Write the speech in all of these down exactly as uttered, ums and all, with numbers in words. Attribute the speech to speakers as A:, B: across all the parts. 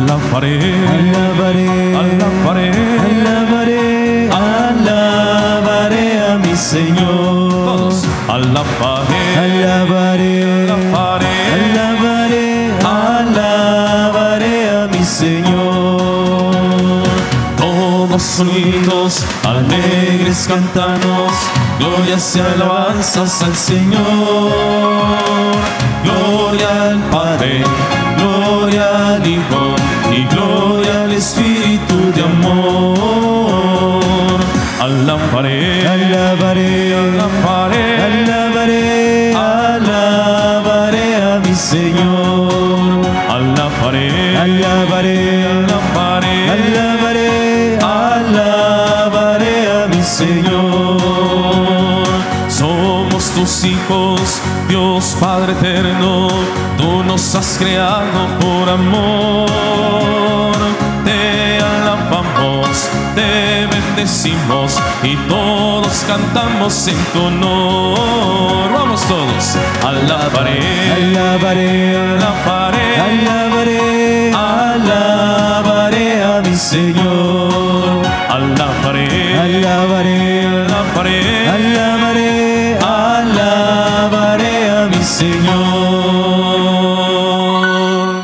A: alabaré,
B: alabaré,
A: alabaré,
B: alabaré, alabaré a mi Señor.
A: todos, alabaré,
B: Alabaré,
A: alabaré,
B: alabaré, alabaré a mi Señor.
A: todos unidos, alegres cantamos, glorias y alabanzas al Señor. Gloria al Padre, gloria al Hijo y gloria al Espíritu de amor. Alabaré,
B: Alabaré,
A: alabaré,
B: alabaré, alabaré a mi Señor.
A: alabaré,
B: Alabaré,
A: alabaré,
B: alabaré, alabaré a mi Señor.
A: Somos tus hijos, Dios Padre eterno, tú nos has creado por amor. Te alabamos, te bendecimos y todos cantamos en tu honor. Vamos todos, alabaré,
B: Alabaré,
A: alabaré,
B: alabaré, alabaré a mi Señor.
A: alabaré,
B: Alabaré,
A: alabaré,
B: alabaré, alabaré a mi Señor.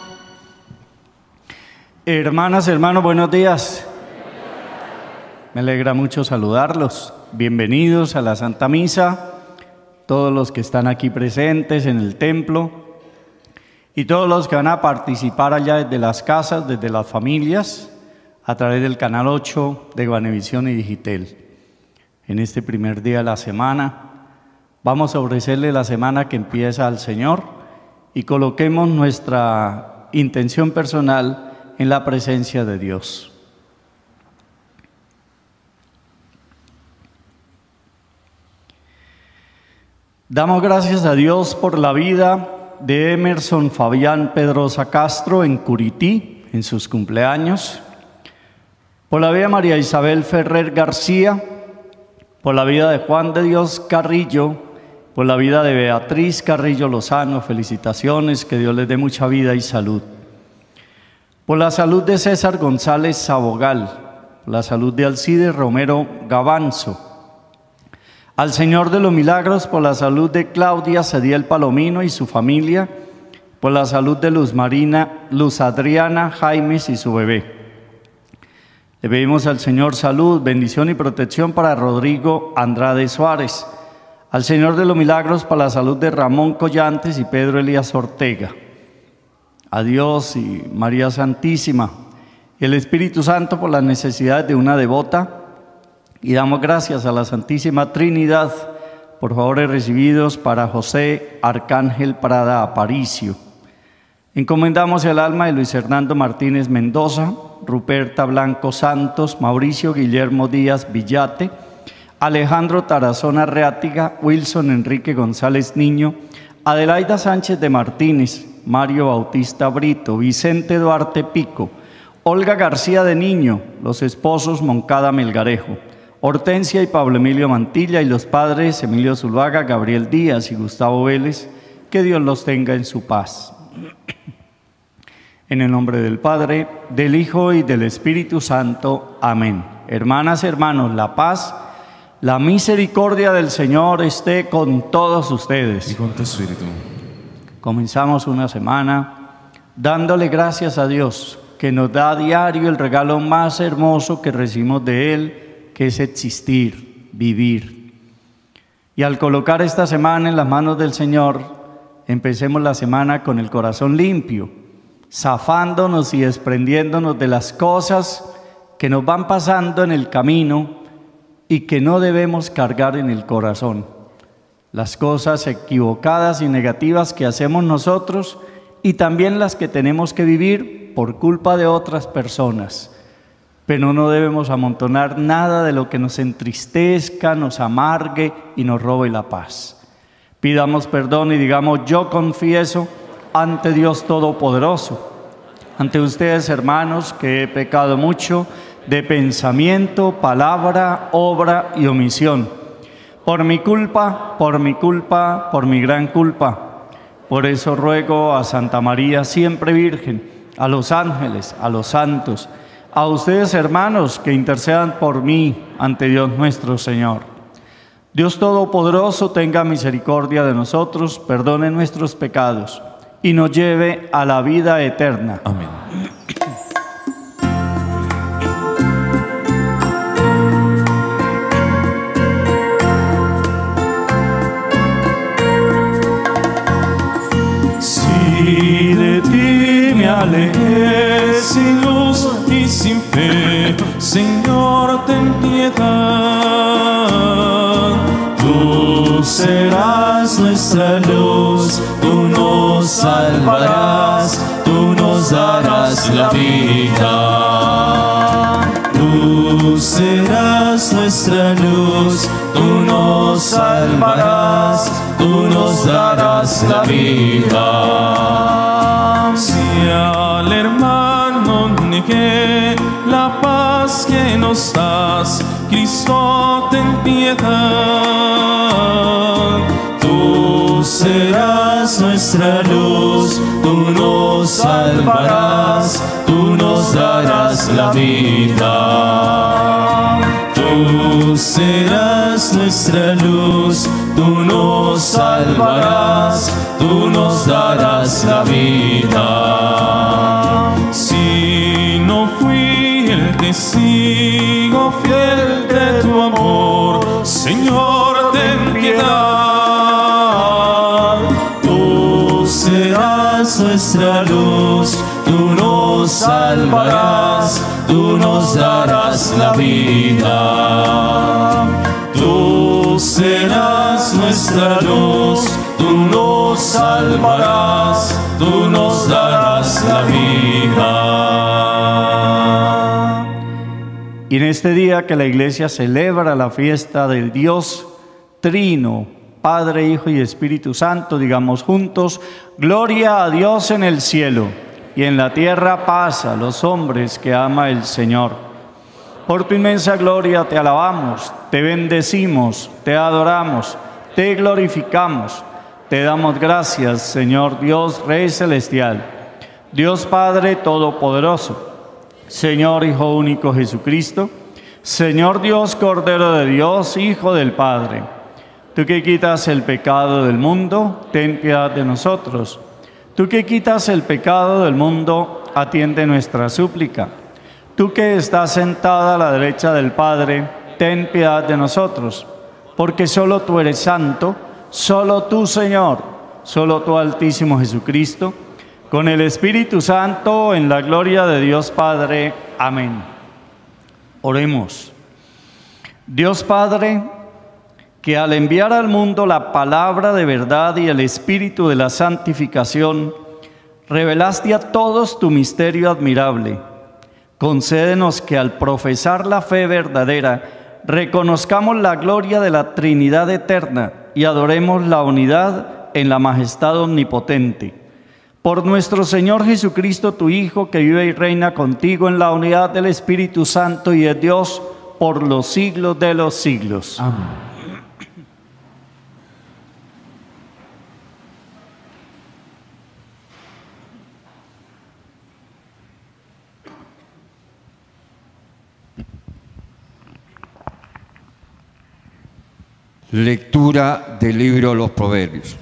B: Hermanas, hermanos, buenos días. Me alegra mucho saludarlos. Bienvenidos a la Santa Misa, todos los que están aquí presentes en el templo y todos los que van a participar allá desde las casas, desde las familias, a través del canal ocho de Guanevisión y Digitel. En este primer día de la semana, vamos a ofrecerle la semana que empieza al Señor y coloquemos nuestra intención personal en la presencia de Dios. Damos gracias a Dios por la vida de Emerson Fabián Pedrosa Castro en Curití, en sus cumpleaños, por la vida de María Isabel Ferrer García, por la vida de Juan de Dios Carrillo, por la vida de Beatriz Carrillo Lozano, felicitaciones, que Dios les dé mucha vida y salud. Por la salud de César González Sabogal, por la salud de Alcide Romero Gavanzo, al Señor de los Milagros por la salud de Claudia Cediel Palomino y su familia, por la salud de Luz Marina, Luz Adriana Jaimes y su bebé. Le pedimos al Señor salud, bendición y protección para Rodrigo Andrade Suárez, al Señor de los Milagros para la salud de Ramón Collantes y Pedro Elías Ortega. A Dios y María Santísima y el Espíritu Santo por las necesidades de una devota. Y damos gracias a la Santísima Trinidad por favores recibidos para José Arcángel Prada Aparicio. Encomendamos el alma de Luis Hernando Martínez Mendoza, Ruperta Blanco Santos, Mauricio Guillermo Díaz Villate, Alejandro Tarazona Reátiga, Wilson Enrique González Niño, Adelaida Sánchez de Martínez, Mario Bautista Brito, Vicente Duarte Pico, Olga García de Niño, los esposos Moncada Melgarejo, Hortensia y Pablo Emilio Mantilla y los padres Emilio Zuluaga, Gabriel Díaz y Gustavo Vélez, que Dios los tenga en su paz. En el nombre del Padre, del Hijo y del Espíritu Santo. Amén. Hermanas, hermanos, la paz, la misericordia del Señor esté con todos ustedes.
A: Y con tu espíritu.
B: Comenzamos una semana dándole gracias a Dios, que nos da a diario el regalo más hermoso que recibimos de Él, que es existir, vivir. Y al colocar esta semana en las manos del Señor, empecemos la semana con el corazón limpio, zafándonos y desprendiéndonos de las cosas que nos van pasando en el camino y que no debemos cargar en el corazón. Las cosas equivocadas y negativas que hacemos nosotros y también las que tenemos que vivir por culpa de otras personas. Pero no debemos amontonar nada de lo que nos entristezca, nos amargue y nos robe la paz. Pidamos perdón y digamos: yo confieso ante Dios Todopoderoso, ante ustedes, hermanos, que he pecado mucho de pensamiento, palabra, obra y omisión. Por mi culpa, por mi culpa, por mi gran culpa. Por eso ruego a Santa María, siempre Virgen, a los ángeles, a los santos, a ustedes hermanos que intercedan por mí ante Dios nuestro Señor. Dios Todopoderoso tenga misericordia de nosotros, perdone nuestros pecados y nos lleve a la vida eterna.
A: Amén. Si de ti me alejé sin luz y sin fe, Señor, ten piedad. Tú serás nuestra luz, tú nos salvarás, tú nos darás la vida. Tú serás nuestra luz, tú nos salvarás, tú nos darás la vida. Si al hermano negué la paz que nos das, Cristo, ten piedad. Tú serás nuestra luz, tú nos salvarás, tú nos darás la vida. Tú serás nuestra luz, tú nos salvarás, tú nos darás la vida. Si no fui el testigo fiel de tu amor, Señor, ten piedad. Tú serás nuestra luz, tú nos salvarás, tú nos darás la vida. Tú serás nuestra luz, tú nos salvarás, tú nos darás la vida.
B: Y en este día que la Iglesia celebra la fiesta del Dios Trino, Padre, Hijo y Espíritu Santo, digamos juntos: gloria a Dios en el cielo, y en la tierra paz a los hombres que ama el Señor. Por tu inmensa gloria te alabamos, te bendecimos, te adoramos, te glorificamos, te damos gracias, Señor Dios, Rey Celestial, Dios Padre Todopoderoso, Señor Hijo único Jesucristo, Señor Dios Cordero de Dios, Hijo del Padre. Tú que quitas el pecado del mundo, ten piedad de nosotros. Tú que quitas el pecado del mundo, atiende nuestra súplica. Tú que estás sentada a la derecha del Padre, ten piedad de nosotros. Porque solo tú eres santo, solo tú, Señor, solo tú, Altísimo Jesucristo, con el Espíritu Santo, en la gloria de Dios Padre. Amén. Oremos. Dios Padre, que al enviar al mundo la palabra de verdad y el Espíritu de la santificación, revelaste a todos tu misterio admirable. Concédenos que al profesar la fe verdadera, reconozcamos la gloria de la Trinidad eterna y adoremos la unidad en la majestad omnipotente. Por nuestro Señor Jesucristo, tu Hijo, que vive y reina contigo en la unidad del Espíritu Santo y es Dios por los siglos de los siglos.
A: Amén.
C: Lectura del libro de los Proverbios.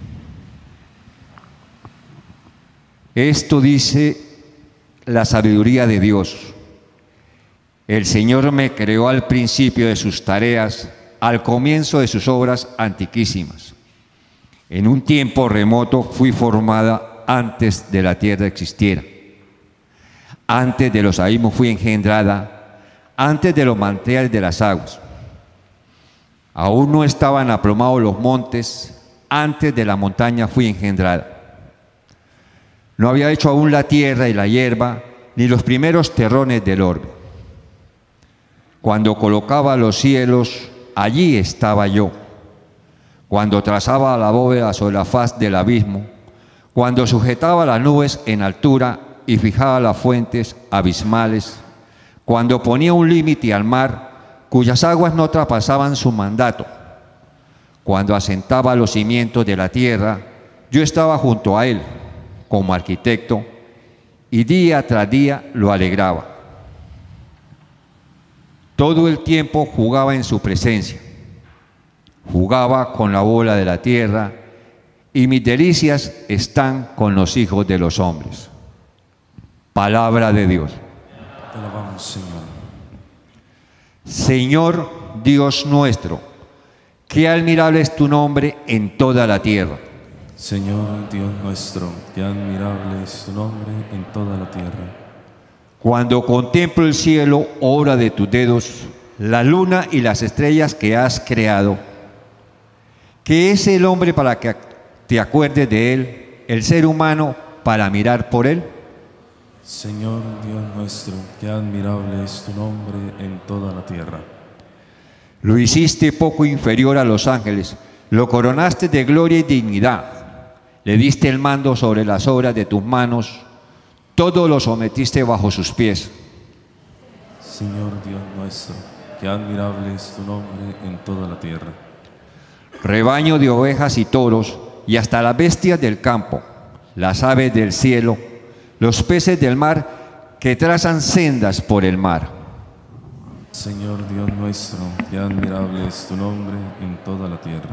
C: Esto dice la sabiduría de Dios. El Señor me creó al principio de sus tareas, al comienzo de sus obras antiquísimas. En un tiempo remoto fui formada antes de la tierra existiera. Antes de los abismos fui engendrada, antes de los manantiales de las aguas. Aún no estaban aplomados los montes, antes de la montaña fui engendrada. No había hecho aún la tierra y la hierba, ni los primeros terrones del orbe. Cuando colocaba los cielos, allí estaba yo. Cuando trazaba la bóveda sobre la faz del abismo, cuando sujetaba las nubes en altura y fijaba las fuentes abismales, cuando ponía un límite al mar, cuyas aguas no traspasaban su mandato. Cuando asentaba los cimientos de la tierra, yo estaba junto a él como arquitecto y día tras día lo alegraba. Todo el tiempo jugaba en su presencia, jugaba con la bola de la tierra, y mis delicias están con los hijos de los hombres. Palabra de Dios.
A: Te alabamos, Señor.
C: Señor Dios nuestro, qué admirable es tu nombre en toda la tierra.
A: Señor Dios nuestro, qué admirable es tu nombre en toda la tierra.
C: Cuando contemplo el cielo, obra de tus dedos, la luna y las estrellas que has creado, ¿qué es el hombre para que te acuerdes de él, el ser humano para mirar por él?
A: Señor Dios nuestro, qué admirable es tu nombre en toda la tierra.
C: Lo hiciste poco inferior a los ángeles, lo coronaste de gloria y dignidad, le diste el mando sobre las obras de tus manos, todo lo sometiste bajo sus pies.
A: Señor Dios nuestro, qué admirable es tu nombre en toda la tierra.
C: Rebaño de ovejas y toros, y hasta las bestias del campo, las aves del cielo, los peces del mar que trazan sendas por el mar.
A: Señor Dios nuestro, qué admirable es tu nombre en toda la tierra.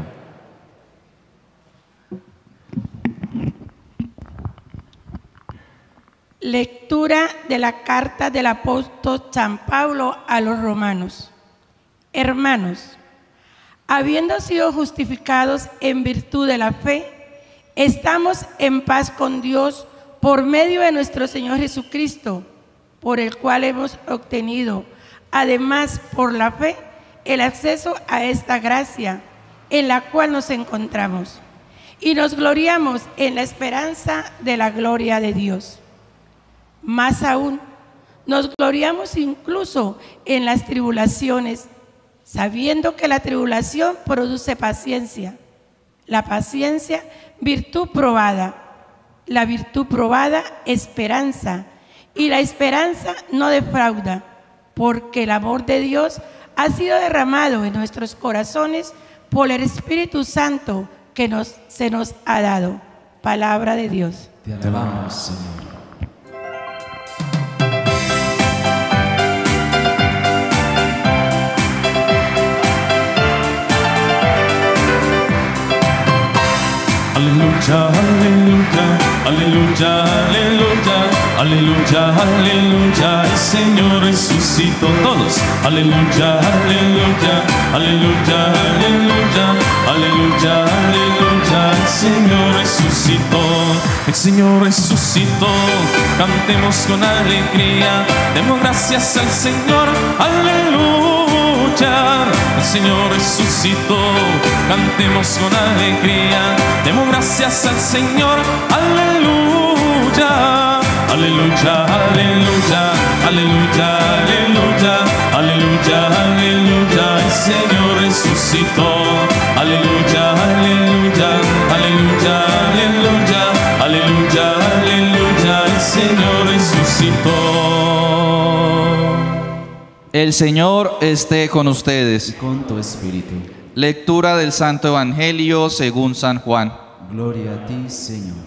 D: Lectura de la carta del apóstol San Pablo a los romanos. Hermanos, habiendo sido justificados en virtud de la fe, estamos en paz con Dios por medio de nuestro Señor Jesucristo, por el cual hemos obtenido, además por la fe, el acceso a esta gracia en la cual nos encontramos, y nos gloriamos en la esperanza de la gloria de Dios. Más aún, nos gloriamos incluso en las tribulaciones, sabiendo que la tribulación produce paciencia, la paciencia, virtud probada, la virtud probada, esperanza, y la esperanza no defrauda, porque el amor de Dios ha sido derramado en nuestros corazones por el Espíritu Santo que nos, se nos ha dado. Palabra de Dios.
A: Te alabamos, Señor. Aleluya, aleluya, aleluya, aleluya, aleluya, aleluya, el Señor resucitó. Todos, aleluya, aleluya, aleluya, aleluya, aleluya, aleluya, el Señor resucitó, el Señor resucitó. Cantemos con alegría, demos gracias al Señor, aleluya. El Señor resucitó, cantemos con alegría, demos gracias al Señor, aleluya, aleluya, aleluya, aleluya, aleluya, aleluya, aleluya, el Señor resucitó, aleluya, aleluya, aleluya, aleluya, aleluya, aleluya, el Señor resucitó.
E: El Señor esté con ustedes.
F: Y con tu espíritu.
E: Lectura del Santo Evangelio según San Juan.
F: Gloria a ti, Señor.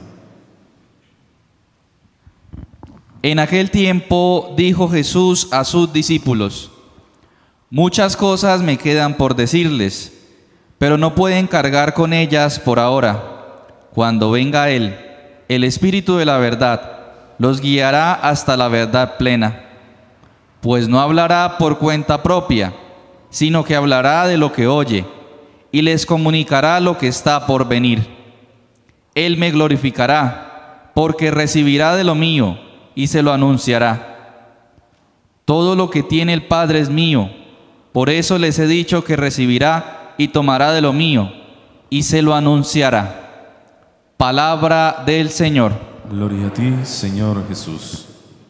E: En aquel tiempo dijo Jesús a sus discípulos: muchas cosas me quedan por decirles, pero no pueden cargar con ellas por ahora. Cuando venga Él, el Espíritu de la verdad, los guiará hasta la verdad plena. Pues no hablará por cuenta propia, sino que hablará de lo que oye, y les comunicará lo que está por venir. Él me glorificará, porque recibirá de lo mío, y se lo anunciará. Todo lo que tiene el Padre es mío, por eso les he dicho que recibirá y tomará de lo mío, y se lo anunciará. Palabra del Señor.
A: Gloria a ti, Señor Jesús.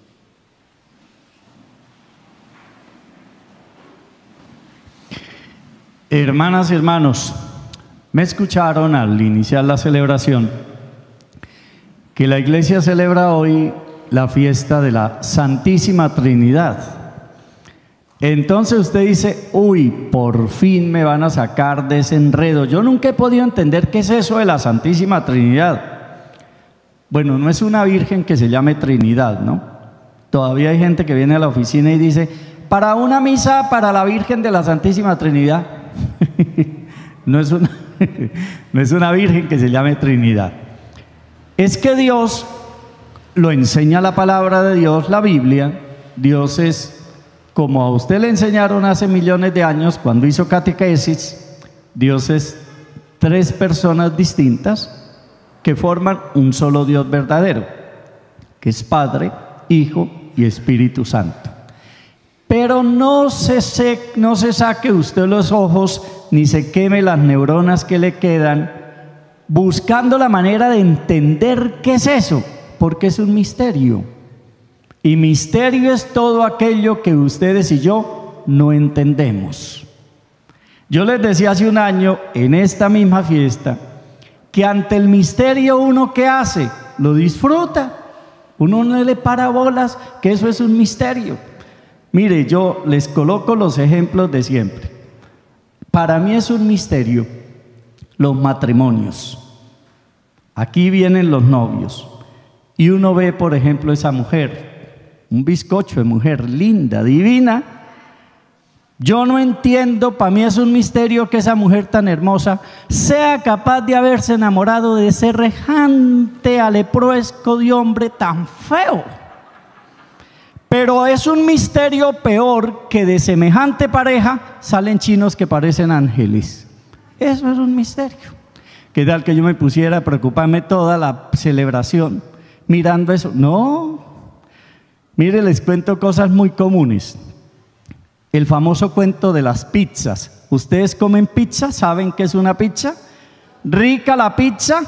B: Hermanas y hermanos, me escucharon al iniciar la celebración que la Iglesia celebra hoy la fiesta de la Santísima Trinidad. Entonces usted dice, uy, por fin me van a sacar de ese enredo. Yo nunca he podido entender qué es eso de la Santísima Trinidad. Bueno, no es una virgen que se llame Trinidad, ¿no? Todavía hay gente que viene a la oficina y dice, para una misa para la Virgen de la Santísima Trinidad. no, es una, no es una virgen que se llame Trinidad. Es que Dios lo enseña la palabra de Dios, la Biblia. Dios es, como a usted le enseñaron hace millones de años cuando hizo catequesis, Dios es tres personas distintas que forman un solo Dios verdadero, que es Padre, Hijo y Espíritu Santo. Pero no se, se, no se saque usted los ojos ni se queme las neuronas que le quedan buscando la manera de entender qué es eso, porque es un misterio. Y misterio es todo aquello que ustedes y yo no entendemos. Yo les decía hace un año en esta misma fiesta que ante el misterio uno ¿qué hace? Lo disfruta. Uno no le para bolas que eso es un misterio. Mire, yo les coloco los ejemplos de siempre. Para mí es un misterio los matrimonios. Aquí vienen los novios y uno ve, por ejemplo, esa mujer, un bizcocho de mujer linda, divina. Yo no entiendo, para mí es un misterio que esa mujer tan hermosa sea capaz de haberse enamorado de ese rejante aleproesco de hombre tan feo. Pero es un misterio peor que de semejante pareja salen chinos que parecen ángeles. Eso es un misterio. ¿Qué tal que yo me pusiera a preocuparme toda la celebración mirando eso? No. Mire, les cuento cosas muy comunes. El famoso cuento de las pizzas. ¿Ustedes comen pizza? ¿Saben qué es una pizza? Rica la pizza.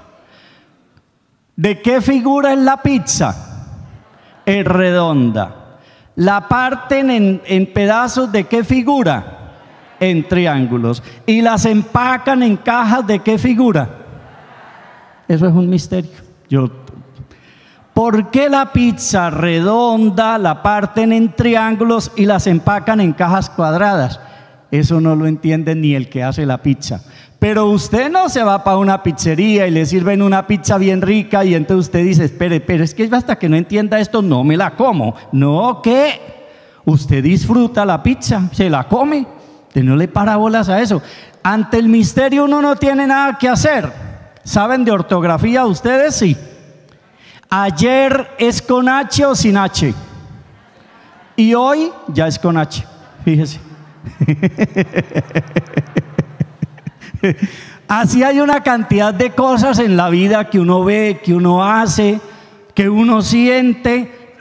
B: ¿De qué figura es la pizza? Es redonda. ¿La parten en, en pedazos de qué figura? En triángulos. ¿Y las empacan en cajas de qué figura? Eso es un misterio. Yo ¿Por qué la pizza redonda la parten en triángulos y las empacan en cajas cuadradas? Eso no lo entiende ni el que hace la pizza. Pero usted no se va para una pizzería y le sirven una pizza bien rica y entonces usted dice, espere, pero es que hasta que no entienda esto no me la como. No, ¿qué? Usted disfruta la pizza, se la come. Usted no le para bolas a eso. Ante el misterio uno no tiene nada que hacer. ¿Saben de ortografía ustedes? Sí. Ayer es con H o sin H. Y hoy ya es con H. Fíjese. Así hay una cantidad de cosas en la vida que uno ve, que uno hace, que uno siente.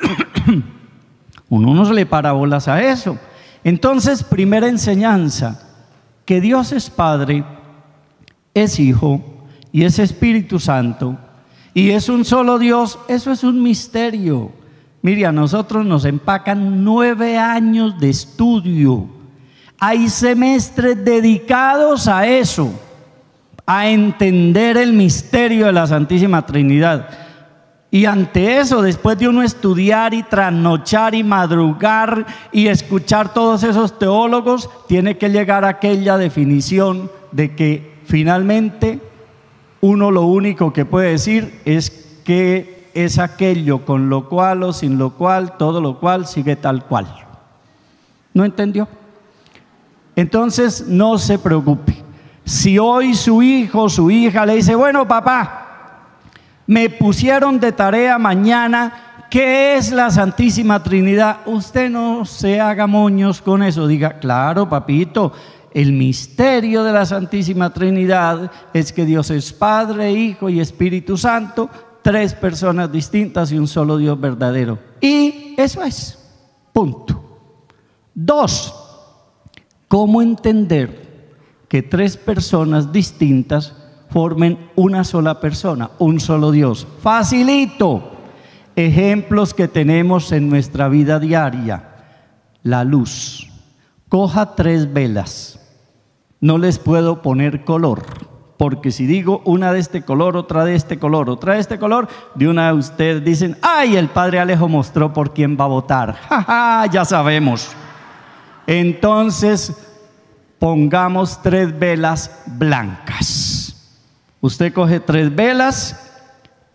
B: Uno no se le para bolas a eso. Entonces, primera enseñanza, que Dios es Padre, es Hijo y es Espíritu Santo. Y es un solo Dios, eso es un misterio. Mire, a nosotros nos empacan nueve años de estudio. Hay semestres dedicados a eso, a entender el misterio de la Santísima Trinidad. Y ante eso, después de uno estudiar y trasnochar y madrugar y escuchar todos esos teólogos, tiene que llegar a aquella definición de que finalmente uno lo único que puede decir es que es aquello con lo cual o sin lo cual, todo lo cual sigue tal cual. ¿No entendió? Entonces no se preocupe. Si hoy su hijo o su hija le dice, bueno papá, me pusieron de tarea mañana, ¿qué es la Santísima Trinidad? Usted no se haga moños con eso, diga, claro papito, el misterio de la Santísima Trinidad es que Dios es Padre, Hijo y Espíritu Santo, tres personas distintas y un solo Dios verdadero. Y eso es, punto. Dos, ¿cómo entender que tres personas distintas formen una sola persona, un solo Dios? Facilito. Ejemplos que tenemos en nuestra vida diaria. La luz. Coja tres velas. No les puedo poner color, porque si digo una de este color, otra de este color, otra de este color, de una de ustedes dicen, ¡ay, el padre Alejo mostró por quién va a votar! ¡Ja, ja! Ya sabemos. Entonces, pongamos tres velas blancas. Usted coge tres velas,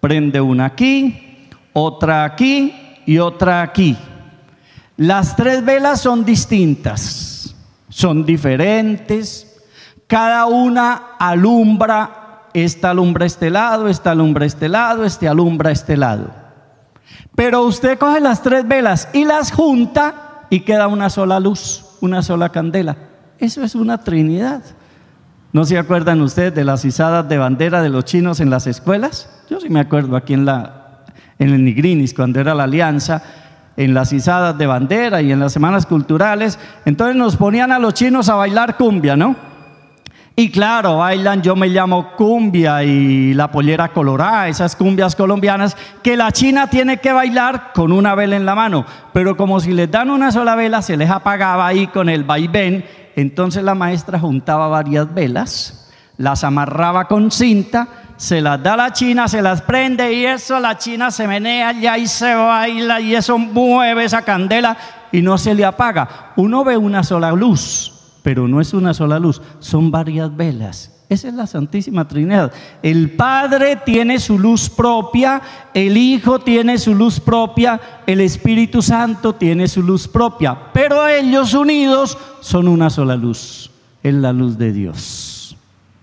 B: Prende una aquí, otra aquí y otra aquí. Las tres velas son distintas, son diferentes, cada una alumbra, esta alumbra este lado, esta alumbra este lado, este alumbra este lado. Pero usted coge las tres velas y las junta y queda una sola luz, una sola candela. Eso es una Trinidad. ¿No se acuerdan ustedes de las izadas de bandera de los chinos en las escuelas? Yo sí me acuerdo aquí en, la, en el Nigrinis, cuando era la alianza, en las izadas de bandera y en las semanas culturales. Entonces nos ponían a los chinos a bailar cumbia, ¿no? Y claro, bailan Yo Me Llamo Cumbia y La Pollera Colorada, esas cumbias colombianas que la china tiene que bailar con una vela en la mano. Pero como si les dan una sola vela, se les apagaba ahí con el vaivén. Entonces la maestra juntaba varias velas, las amarraba con cinta, se las da a la china, se las prende y eso la china se menea allá y se baila y eso mueve esa candela y no se le apaga. Uno ve una sola luz, pero no es una sola luz, son varias velas. Esa es la Santísima Trinidad. El Padre tiene su luz propia, el Hijo tiene su luz propia, el Espíritu Santo tiene su luz propia, pero ellos unidos son una sola luz, es la luz de Dios.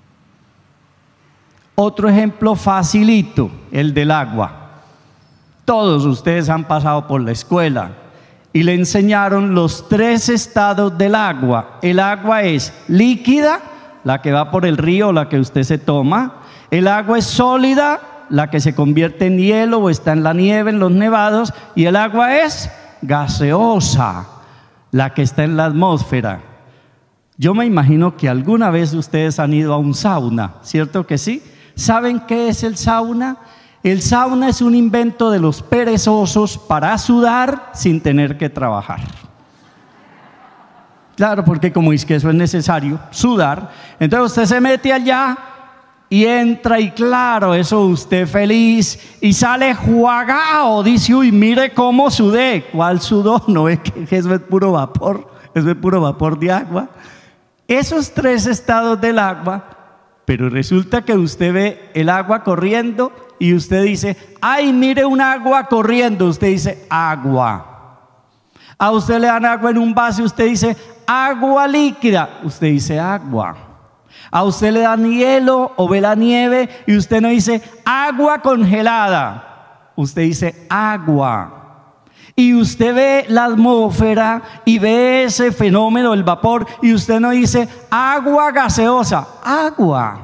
B: Otro ejemplo facilito, el del agua. Todos ustedes han pasado por la escuela y le enseñaron los tres estados del agua. El agua es líquida, la que va por el río, la que usted se toma. El agua es sólida, la que se convierte en hielo o está en la nieve, en los nevados. Y el agua es gaseosa, la que está en la atmósfera. Yo me imagino que alguna vez ustedes han ido a un sauna, ¿cierto que sí? ¿Saben qué es el sauna? El sauna es un invento de los perezosos para sudar sin tener que trabajar. Claro, porque como es que eso es necesario, sudar, entonces usted se mete allá y entra y claro, eso usted feliz y sale juagao, dice, uy, mire cómo sudé. ¿Cuál sudó? No es que eso es puro vapor, eso es puro vapor de agua. Esos tres estados del agua, pero resulta que usted ve el agua corriendo y usted dice, ay, mire un agua corriendo, usted dice, agua. A usted le dan agua en un vaso y usted dice, agua líquida, usted dice agua. A usted le dan hielo o ve la nieve y usted no dice agua congelada, usted dice agua. Y usted ve la atmósfera y ve ese fenómeno del vapor y usted no dice agua gaseosa, agua.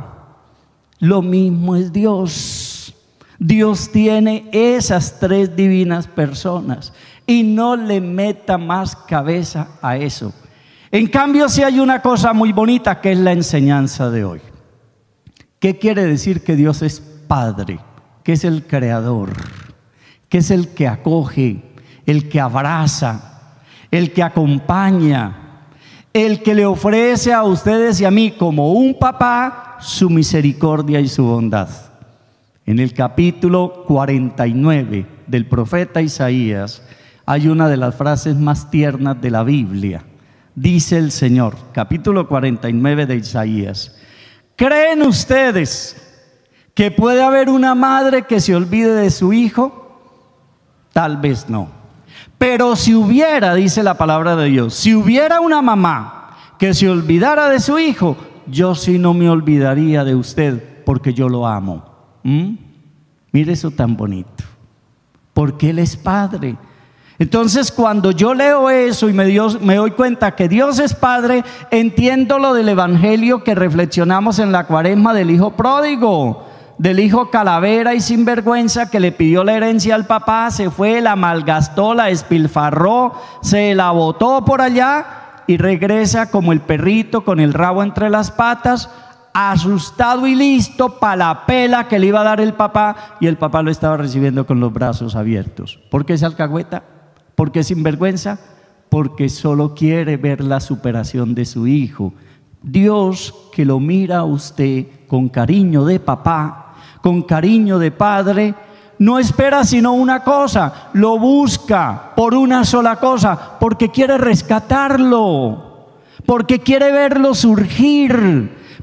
B: Lo mismo es Dios. Dios tiene esas tres divinas personas y no le meta más cabeza a eso. En cambio, sí hay una cosa muy bonita que es la enseñanza de hoy. ¿Qué quiere decir? Que Dios es Padre, que es el Creador, que es el que acoge, el que abraza, el que acompaña, el que le ofrece a ustedes y a mí como un papá su misericordia y su bondad. En el capítulo cuarenta y nueve del profeta Isaías hay una de las frases más tiernas de la Biblia. Dice el Señor, capítulo cuarenta y nueve de Isaías: ¿creen ustedes que puede haber una madre que se olvide de su hijo? Tal vez no. Pero si hubiera, dice la palabra de Dios, si hubiera una mamá que se olvidara de su hijo, yo sí no me olvidaría de usted porque yo lo amo. ¿Mm? Mire eso tan bonito, porque Él es Padre. Entonces, cuando yo leo eso y me, Dios, me doy cuenta que Dios es Padre, entiendo lo del Evangelio que reflexionamos en la Cuaresma del hijo pródigo, del hijo calavera y sinvergüenza que le pidió la herencia al papá, se fue, la malgastó, la despilfarró, se la botó por allá y regresa como el perrito con el rabo entre las patas, asustado y listo para la pela que le iba a dar el papá, y el papá lo estaba recibiendo con los brazos abiertos. ¿Por qué es alcahueta? ¿Por qué sinvergüenza? Porque solo quiere ver la superación de su hijo. Dios, que lo mira a usted con cariño de papá, con cariño de padre, no espera sino una cosa, lo busca por una sola cosa, porque quiere rescatarlo, porque quiere verlo surgir,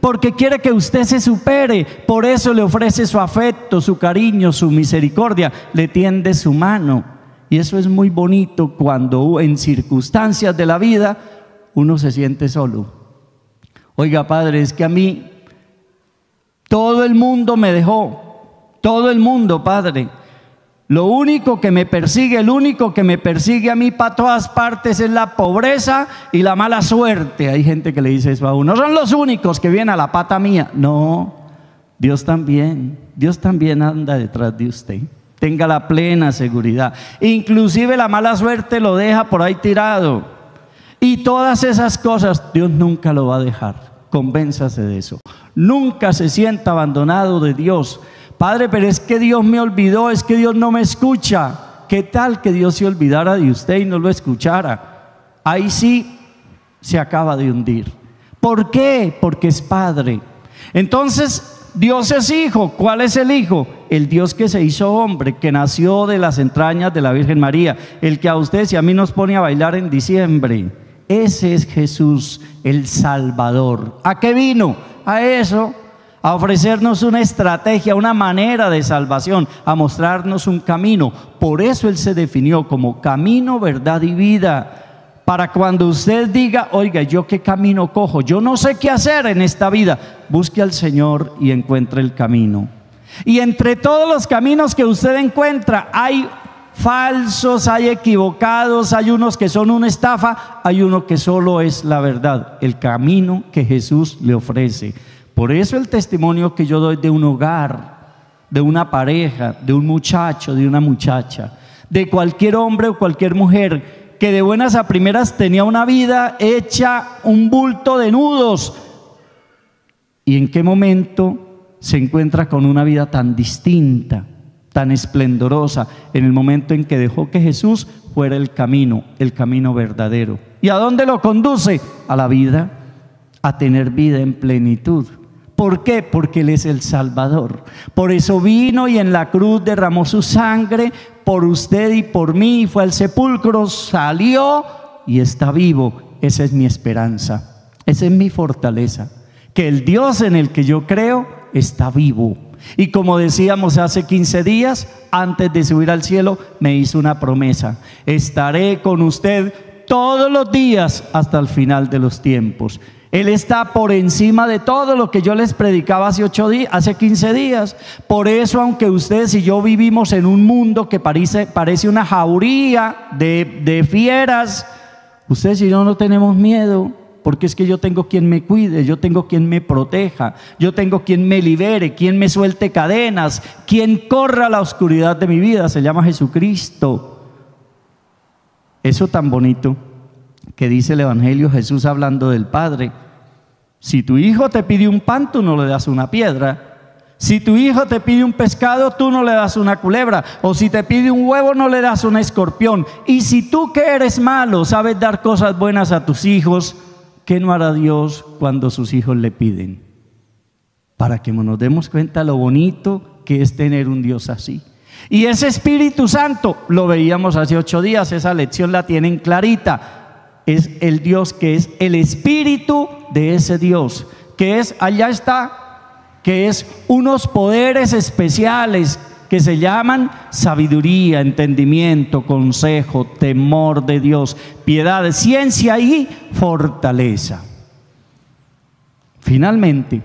B: porque quiere que usted se supere. Por eso le ofrece su afecto, su cariño, su misericordia, le tiende su mano. Y eso es muy bonito cuando en circunstancias de la vida uno se siente solo. Oiga, Padre, es que a mí todo el mundo me dejó, todo el mundo, Padre. Lo único que me persigue, el único que me persigue a mí para todas partes es la pobreza y la mala suerte. Hay gente que le dice eso a uno. No son los únicos que vienen a la pata mía. No, Dios también, Dios también anda detrás de usted. Tenga la plena seguridad. Inclusive la mala suerte lo deja por ahí tirado. Y todas esas cosas Dios nunca lo va a dejar. Convénzase de eso. Nunca se sienta abandonado de Dios. Padre, pero es que Dios me olvidó, es que Dios no me escucha. ¿Qué tal que Dios se olvidara de usted y no lo escuchara? Ahí sí se acaba de hundir. ¿Por qué? Porque es Padre. Entonces, Dios es Hijo. ¿Cuál es el Hijo? El Dios que se hizo hombre, que nació de las entrañas de la Virgen María, el que a ustedes y a mí nos pone a bailar en diciembre. Ese es Jesús, el Salvador. ¿A qué vino? A eso, a ofrecernos una estrategia, una manera de salvación, a mostrarnos un camino. Por eso Él se definió como camino, verdad y vida. Para cuando usted diga, oiga, ¿yo qué camino cojo? Yo no sé qué hacer en esta vida. Busque al Señor y encuentre el camino. Y entre todos los caminos que usted encuentra, hay falsos, hay equivocados, hay unos que son una estafa, hay uno que solo es la verdad, el camino que Jesús le ofrece. Por eso el testimonio que yo doy de un hogar, de una pareja, de un muchacho, de una muchacha, de cualquier hombre o cualquier mujer que de buenas a primeras tenía una vida hecha un bulto de nudos, y en qué momento se encuentra con una vida tan distinta, tan esplendorosa, en el momento en que dejó que Jesús fuera el camino, el camino verdadero. ¿Y a dónde lo conduce? A la vida, a tener vida en plenitud. ¿Por qué? Porque Él es el Salvador. Por eso vino y en la cruz derramó su sangre por usted y por mí, y fue al sepulcro, salió y está vivo. Esa es mi esperanza, esa es mi fortaleza, que el Dios en el que yo creo está vivo. Y como decíamos hace quince días, antes de subir al cielo, me hizo una promesa: estaré con usted todos los días hasta el final de los tiempos. Él está por encima de todo lo que yo les predicaba hace ocho días, hace quince días. Por eso, aunque ustedes y yo vivimos en un mundo que parece, parece una jauría de, de fieras, ustedes y yo no tenemos miedo. Porque es que yo tengo quien me cuide, yo tengo quien me proteja, yo tengo quien me libere, quien me suelte cadenas, quien corra la oscuridad de mi vida, se llama Jesucristo. Eso tan bonito que dice el Evangelio, Jesús hablando del Padre. Si tu hijo te pide un pan, tú no le das una piedra. Si tu hijo te pide un pescado, tú no le das una culebra. O si te pide un huevo, no le das un escorpión. Y si tú, que eres malo, sabes dar cosas buenas a tus hijos, ¿qué no hará Dios cuando sus hijos le piden? Para que nos demos cuenta lo bonito que es tener un Dios así. Y ese Espíritu Santo, lo veíamos hace ocho días, esa lección la tienen clarita. Es el Dios que es el Espíritu de ese Dios, que es, allá está, que es unos poderes especiales que se llaman sabiduría, entendimiento, consejo, temor de Dios, piedad, ciencia y fortaleza. Finalmente,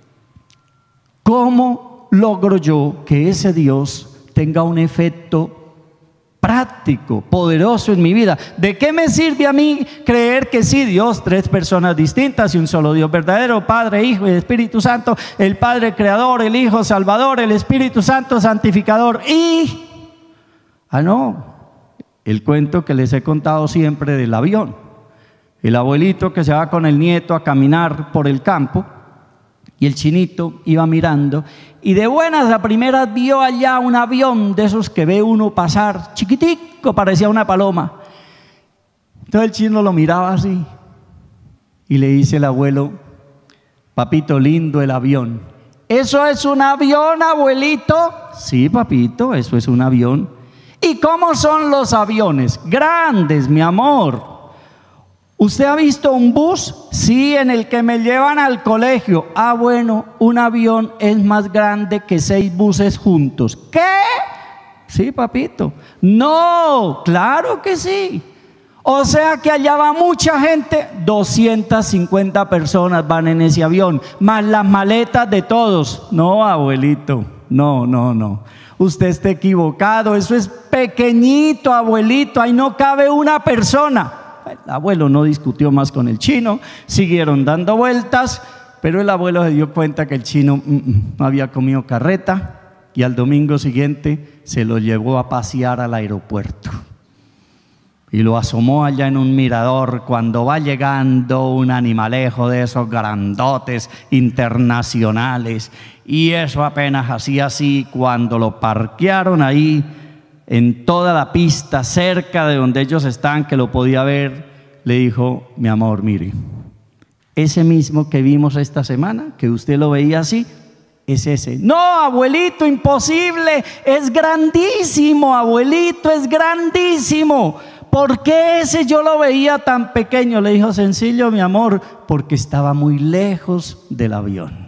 B: ¿cómo logro yo que ese Dios tenga un efecto práctico, poderoso en mi vida? ¿De qué me sirve a mí creer que sí, Dios, tres personas distintas y un solo Dios verdadero, Padre, Hijo y Espíritu Santo, el Padre Creador, el Hijo Salvador, el Espíritu Santo Santificador y... Ah, no, el cuento que les he contado siempre del avión. El abuelito que se va con el nieto a caminar por el campo y el chinito iba mirando y de buenas a primeras vio allá un avión de esos que ve uno pasar, chiquitico, parecía una paloma. Entonces el chino lo miraba así y le dice el abuelo: papito lindo, el avión. ¿Eso es un avión, abuelito? Sí, papito, eso es un avión. ¿Y cómo son los aviones? Grandes, mi amor. ¿Usted ha visto un bus? Sí, en el que me llevan al colegio. Ah, bueno, un avión es más grande que seis buses juntos. ¿Qué? Sí, papito. No, claro que sí. O sea que allá va mucha gente, doscientas cincuenta personas van en ese avión, más las maletas de todos. No, abuelito, no, no, no. Usted está equivocado, eso es pequeñito, abuelito, ahí no cabe una persona. El abuelo no discutió más con el chino, siguieron dando vueltas, pero el abuelo se dio cuenta que el chino mm, mm, no había comido carreta y al domingo siguiente se lo llevó a pasear al aeropuerto. Y lo asomó allá en un mirador cuando va llegando un animalejo de esos grandotes internacionales. Y eso apenas hacía así cuando lo parquearon ahí en toda la pista cerca de donde ellos están, que lo podía ver, le dijo: mi amor, mire, ese mismo que vimos esta semana, que usted lo veía así, es ese. No, abuelito, imposible, es grandísimo, abuelito, es grandísimo. ¿Por qué ese yo lo veía tan pequeño? Le dijo: sencillo, mi amor, porque estaba muy lejos del avión.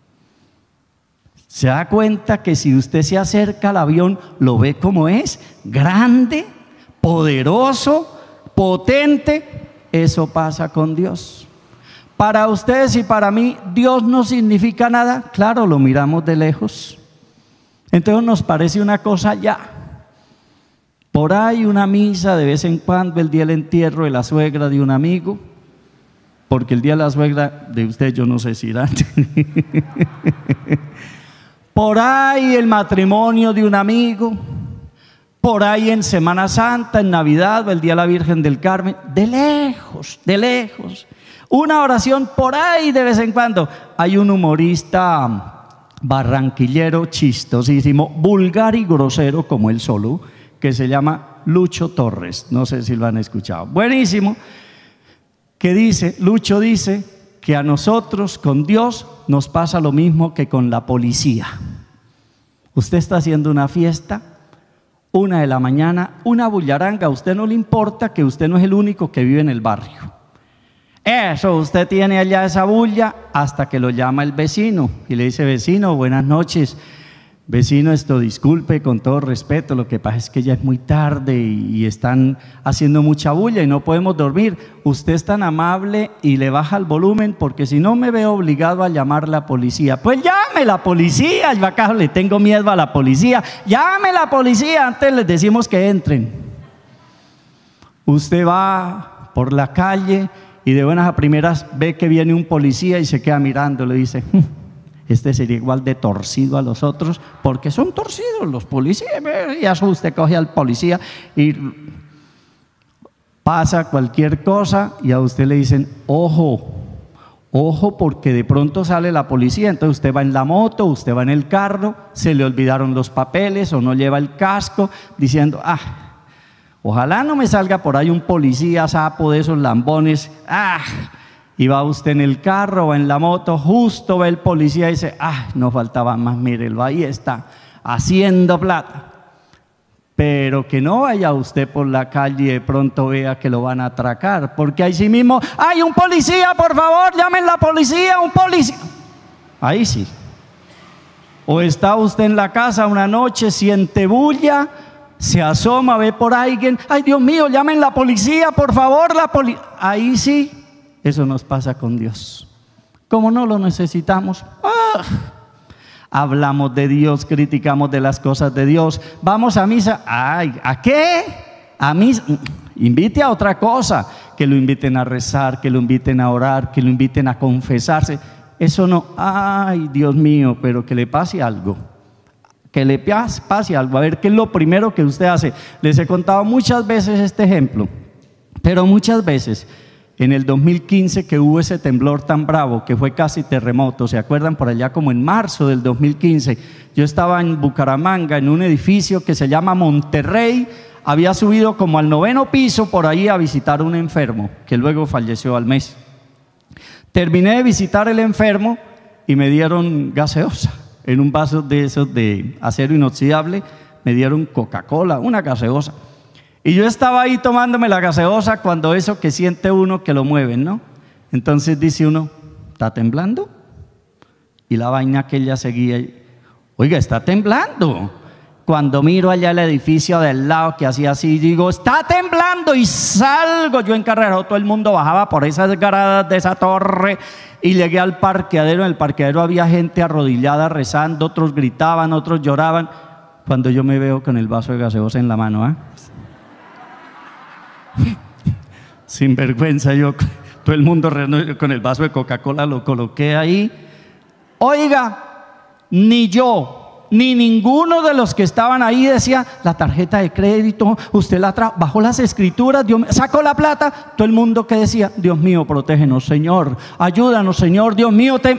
B: ¿Se da cuenta que si usted se acerca al avión, lo ve como es? Grande, poderoso, potente. Eso pasa con Dios. Para ustedes y para mí, Dios no significa nada. Claro, lo miramos de lejos. Entonces nos parece una cosa ya. Por ahí una misa de vez en cuando, el día del entierro de la suegra de un amigo, porque el día de la suegra de usted yo no sé si irá. Por ahí el matrimonio de un amigo, por ahí en Semana Santa, en Navidad o el día de la Virgen del Carmen, de lejos, de lejos. Una oración por ahí de vez en cuando. Hay un humorista barranquillero chistosísimo, vulgar y grosero como él solo, que se llama Lucho Torres, no sé si lo han escuchado, buenísimo, que dice, Lucho dice que a nosotros con Dios nos pasa lo mismo que con la policía. Usted está haciendo una fiesta, una de la mañana, una bullaranga, a usted no le importa que usted no es el único que vive en el barrio. Eso, usted tiene allá esa bulla hasta que lo llama el vecino y le dice: vecino, buenas noches. Vecino, esto disculpe, con todo respeto, lo que pasa es que ya es muy tarde y, y están haciendo mucha bulla y no podemos dormir. Usted es tan amable y le baja el volumen, porque si no me veo obligado a llamar a la policía. Pues llame a la policía. Yo acá le tengo miedo a la policía. Llame a la policía, antes les decimos que entren. Usted va por la calle y de buenas a primeras ve que viene un policía y se queda mirando, le dice: este sería igual de torcido a los otros, porque son torcidos los policías. Y eso usted coge al policía y pasa cualquier cosa y a usted le dicen: ojo, ojo, porque de pronto sale la policía. Entonces usted va en la moto, usted va en el carro, se le olvidaron los papeles o no lleva el casco, diciendo: ah, ojalá no me salga por ahí un policía sapo de esos lambones. ah Y va usted en el carro o en la moto, justo ve el policía y dice: ah, no faltaba más, mírelo, ahí está, haciendo plata. Pero que no vaya usted por la calle y de pronto vea que lo van a atracar, porque ahí sí mismo: ¡ay, un policía, por favor, llamen la policía, un policía! Ahí sí. O está usted en la casa una noche, siente bulla, se asoma, ve por alguien: ¡ay, Dios mío, llamen la policía, por favor, la policía! Ahí sí. Eso nos pasa con Dios. Como no lo necesitamos, ¡ah! Hablamos de Dios, criticamos de las cosas de Dios, vamos a misa. ¡Ay! ¿A qué? A misa. Invite a otra cosa, que lo inviten a rezar, que lo inviten a orar, que lo inviten a confesarse. Eso no. ¡Ay, Dios mío! Pero que le pase algo. Que le pase algo. A ver, ¿qué es lo primero que usted hace? Les he contado muchas veces este ejemplo, pero muchas veces. En el dos mil quince, que hubo ese temblor tan bravo, que fue casi terremoto, ¿se acuerdan? Por allá como en marzo del dos mil quince, yo estaba en Bucaramanga, en un edificio que se llama Monterrey. Había subido como al noveno piso por ahí a visitar a un enfermo, que luego falleció al mes. Terminé de visitar el enfermo y me dieron gaseosa, en un vaso de esos de acero inoxidable, me dieron Coca-Cola, una gaseosa. Y yo estaba ahí tomándome la gaseosa cuando eso que siente uno que lo mueven, ¿no? Entonces dice uno, ¿está temblando? Y la vaina aquella seguía, oiga, está temblando. Cuando miro allá el edificio del lado que hacía así, digo, está temblando, y salgo yo en carrera. Todo el mundo bajaba por esas gradas de esa torre y llegué al parqueadero. En el parqueadero había gente arrodillada rezando, otros gritaban, otros lloraban. Cuando yo me veo con el vaso de gaseosa en la mano, ¿eh? Sin vergüenza, yo, todo el mundo con el vaso de Coca-Cola lo coloqué ahí. Oiga, ni yo ni ninguno de los que estaban ahí decía, la tarjeta de crédito, usted la trajo, bajó las escrituras, Dios, sacó la plata. Todo el mundo que decía, Dios mío, protégenos, Señor, ayúdanos, Señor, Dios mío, te...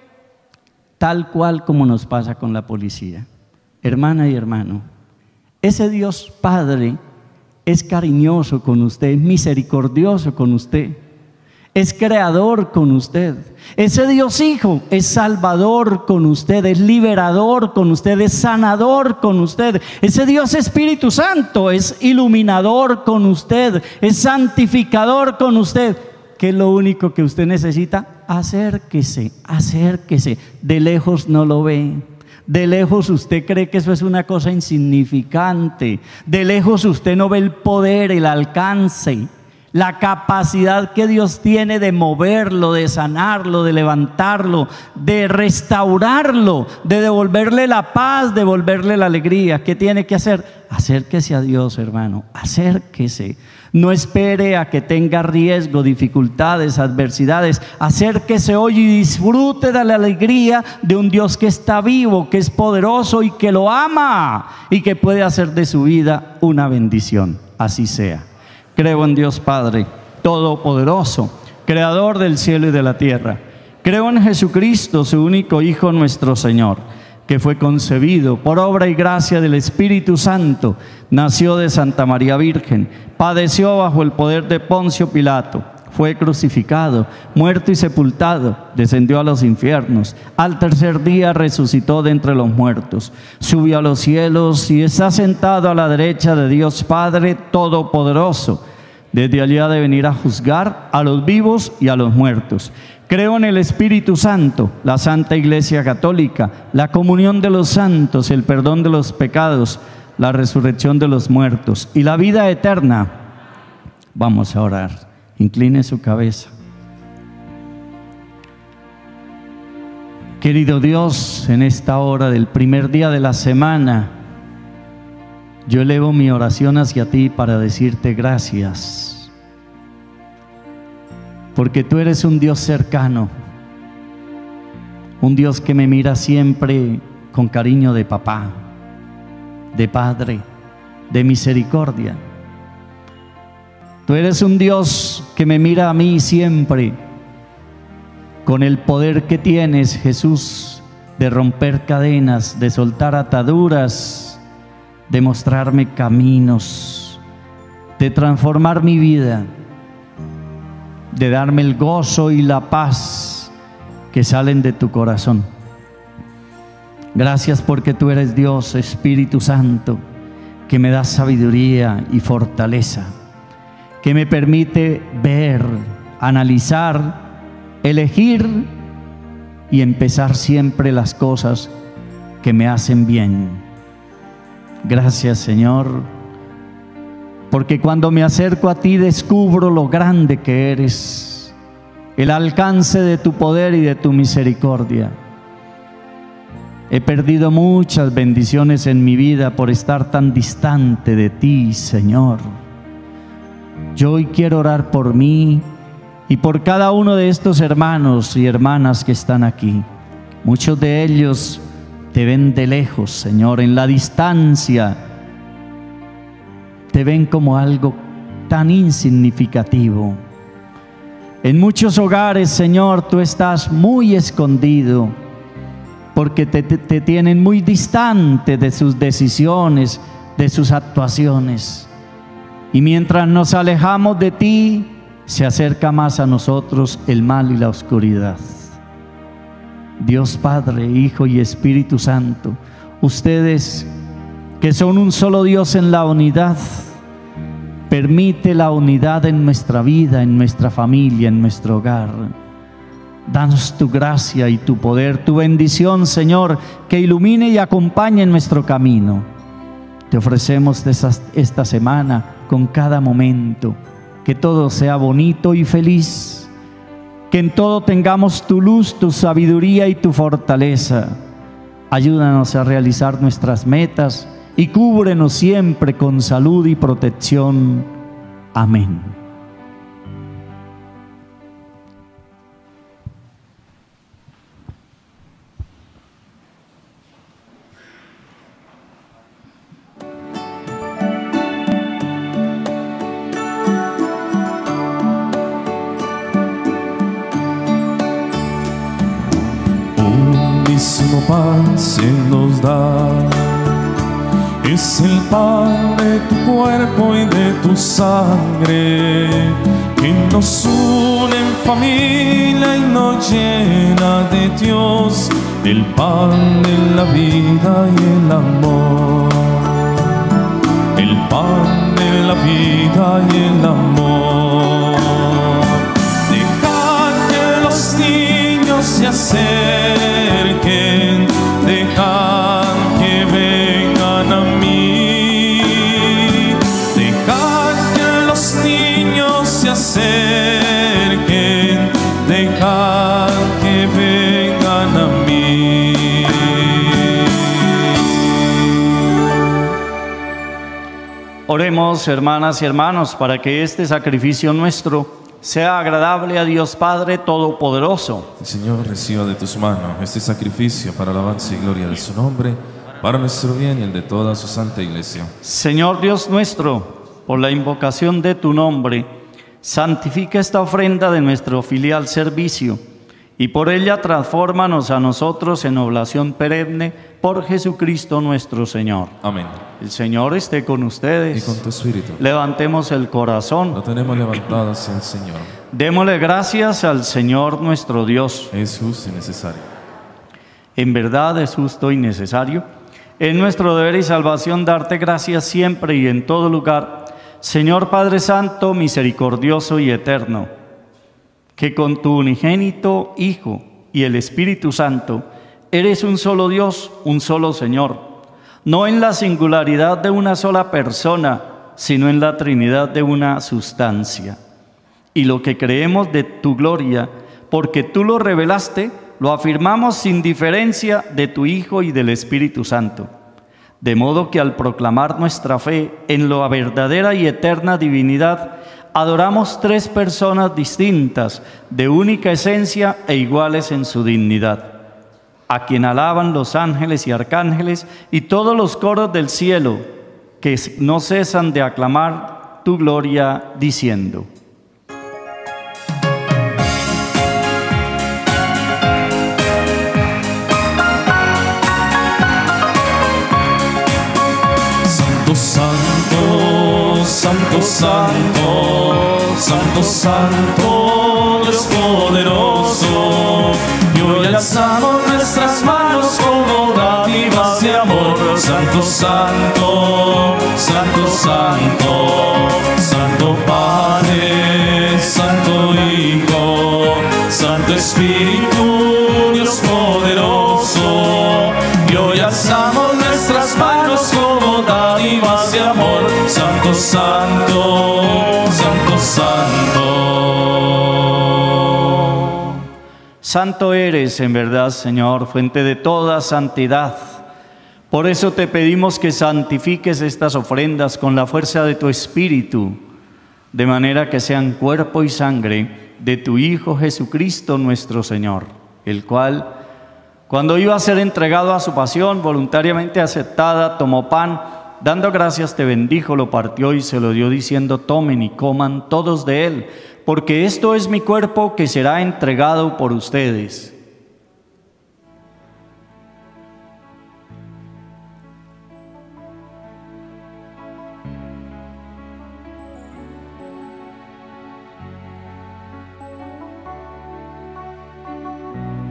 B: Tal cual como nos pasa con la policía. Hermana y hermano, ese Dios Padre es cariñoso con usted, es misericordioso con usted, es creador con usted. Ese Dios Hijo es salvador con usted, es liberador con usted, es sanador con usted. Ese Dios Espíritu Santo es iluminador con usted, es santificador con usted. ¿Qué es lo único que usted necesita? Acérquese, acérquese. De lejos no lo ve. De lejos usted cree que eso es una cosa insignificante. De lejos usted no ve el poder, el alcance, la capacidad que Dios tiene de moverlo, de sanarlo, de levantarlo, de restaurarlo, de devolverle la paz, de devolverle la alegría. ¿Qué tiene que hacer? Acérquese a Dios, hermano, acérquese. No espere a que tenga riesgo, dificultades, adversidades. Acérquese hoy y disfrute de la alegría de un Dios que está vivo, que es poderoso y que lo ama y que puede hacer de su vida una bendición. Así sea. Creo en Dios Padre Todopoderoso, Creador del cielo y de la tierra. Creo en Jesucristo, su único Hijo, nuestro Señor, que fue concebido por obra y gracia del Espíritu Santo, nació de Santa María Virgen, padeció bajo el poder de Poncio Pilato, fue crucificado, muerto y sepultado, descendió a los infiernos, al tercer día resucitó de entre los muertos, subió a los cielos y está sentado a la derecha de Dios Padre Todopoderoso. Desde allí ha de venir a juzgar a los vivos y a los muertos. Creo en el Espíritu Santo, la Santa Iglesia Católica, la comunión de los santos, el perdón de los pecados, la resurrección de los muertos y la vida eterna. Vamos a orar. Incline su cabeza. Querido Dios, en esta hora del primer día de la semana, yo elevo mi oración hacia ti para decirte gracias, porque tú eres un Dios cercano, un Dios que me mira siempre con cariño de papá, de padre, de misericordia. Tú eres un Dios que me mira a mí siempre con el poder que tienes, Jesús, de romper cadenas, de soltar ataduras, de mostrarme caminos, de transformar mi vida, de darme el gozo y la paz que salen de tu corazón. Gracias porque tú eres Dios, Espíritu Santo, que me da sabiduría y fortaleza, que me permite ver, analizar, elegir y empezar siempre las cosas que me hacen bien. Gracias, Señor, porque cuando me acerco a ti descubro lo grande que eres, el alcance de tu poder y de tu misericordia. He perdido muchas bendiciones en mi vida por estar tan distante de ti, Señor. Yo hoy quiero orar por mí y por cada uno de estos hermanos y hermanas que están aquí. Muchos de ellos te ven de lejos, Señor, en la distancia. Te ven como algo tan insignificativo. En muchos hogares, Señor, tú estás muy escondido, porque te, te, te tienen muy distante de sus decisiones, de sus actuaciones. Y mientras nos alejamos de ti, se acerca más a nosotros el mal y la oscuridad. Dios Padre, Hijo y Espíritu Santo, ustedes que son un solo Dios en la unidad, Permite la unidad en nuestra vida, en nuestra familia, en nuestro hogar. Danos tu gracia y tu poder, tu bendición, Señor, que ilumine y acompañe nuestro camino. Te ofrecemos esta semana con cada momento, que todo sea bonito y feliz, que en todo tengamos tu luz, tu sabiduría y tu fortaleza. Ayúdanos a realizar nuestras metas y cúbrenos siempre con salud y protección. Amén.
A: Un mismo pan se nos da, es el pan de tu cuerpo y de tu sangre, que nos une en familia y nos llena de Dios, el pan de la vida y el amor. El pan de la vida y el amor. Dejad que los niños se acerquen, dejad que vengan a mí. Dejad que los niños se acerquen, dejad que vengan a mí.
B: Oremos, hermanas y hermanos, para que este sacrificio nuestro sea agradable a Dios Padre Todopoderoso.
A: El Señor reciba de tus manos este sacrificio para alabanza y gloria de su nombre, para nuestro bien y el de toda su santa Iglesia.
B: Señor Dios nuestro, por la invocación de tu nombre, santifica esta ofrenda de nuestro filial servicio, y por ella transfórmanos a nosotros en oblación perenne por Jesucristo nuestro Señor.
A: Amén.
B: El Señor esté con ustedes.
A: Y con tu espíritu.
B: Levantemos el corazón.
A: Lo tenemos levantado hacia el Señor.
B: Démosle gracias al Señor nuestro Dios.
A: Es justo y necesario.
B: En verdad es justo y necesario. Es nuestro deber y salvación darte gracias siempre y en todo lugar, Señor Padre Santo, misericordioso y eterno, que con tu unigénito Hijo y el Espíritu Santo eres un solo Dios, un solo Señor, no en la singularidad de una sola persona, sino en la Trinidad de una sustancia. Y lo que creemos de tu gloria, porque tú lo revelaste, lo afirmamos sin diferencia de tu Hijo y del Espíritu Santo. De modo que al proclamar nuestra fe en la verdadera y eterna divinidad, adoramos tres personas distintas, de única esencia e iguales en su dignidad, a quien alaban los ángeles y arcángeles y todos los coros del cielo, que no cesan de aclamar tu gloria, diciendo:
A: Santo, Santo, Santo, Santo, Santo, Dios poderoso. Y hoy alzamos nuestras manos como dádivas de amor. Santo, Santo, Santo, Santo, Santo Padre, Santo Hijo, Santo Espíritu, Dios poderoso. Y hoy alzamos nuestras manos como dádivas de amor. Santo, Santo, Santo, Santo.
B: Santo eres en verdad, Señor, fuente de toda santidad. Por eso te pedimos que santifiques estas ofrendas con la fuerza de tu Espíritu, de manera que sean cuerpo y sangre de tu Hijo Jesucristo nuestro Señor, el cual, cuando iba a ser entregado a su pasión voluntariamente aceptada, tomó pan, dando gracias te bendijo, lo partió y se lo dio diciendo: tomen y coman todos de él, porque esto es mi cuerpo que será entregado por ustedes.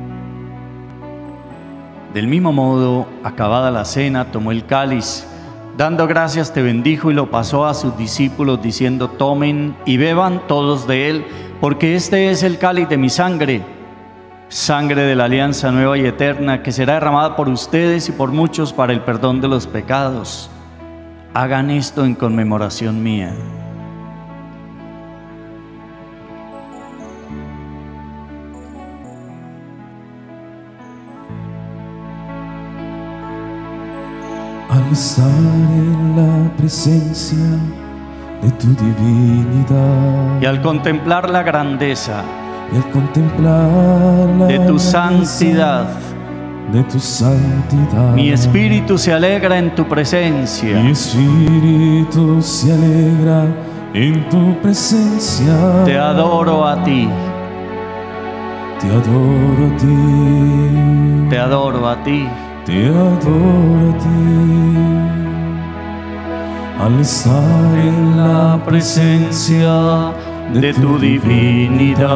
B: Del mismo modo, acabada la cena, tomó el cáliz, Dando gracias te bendijo y lo pasó a sus discípulos diciendo: tomen y beban todos de él, porque este es el cáliz de mi sangre, sangre de la alianza nueva y eterna, que será derramada por ustedes y por muchos para el perdón de los pecados. Hagan esto en conmemoración mía.
A: Al estar en la presencia de tu divinidad
B: Y al contemplar la grandeza
A: y al contemplar la
B: de tu
A: grandeza
B: santidad,
A: de tu santidad,
B: mi espíritu se alegra en tu presencia.
A: mi espíritu se alegra en tu presencia.
B: Te adoro a ti,
A: Te adoro a ti,
B: te adoro a ti.
A: te adoro a ti. Al estar en la presencia
B: de tu divinidad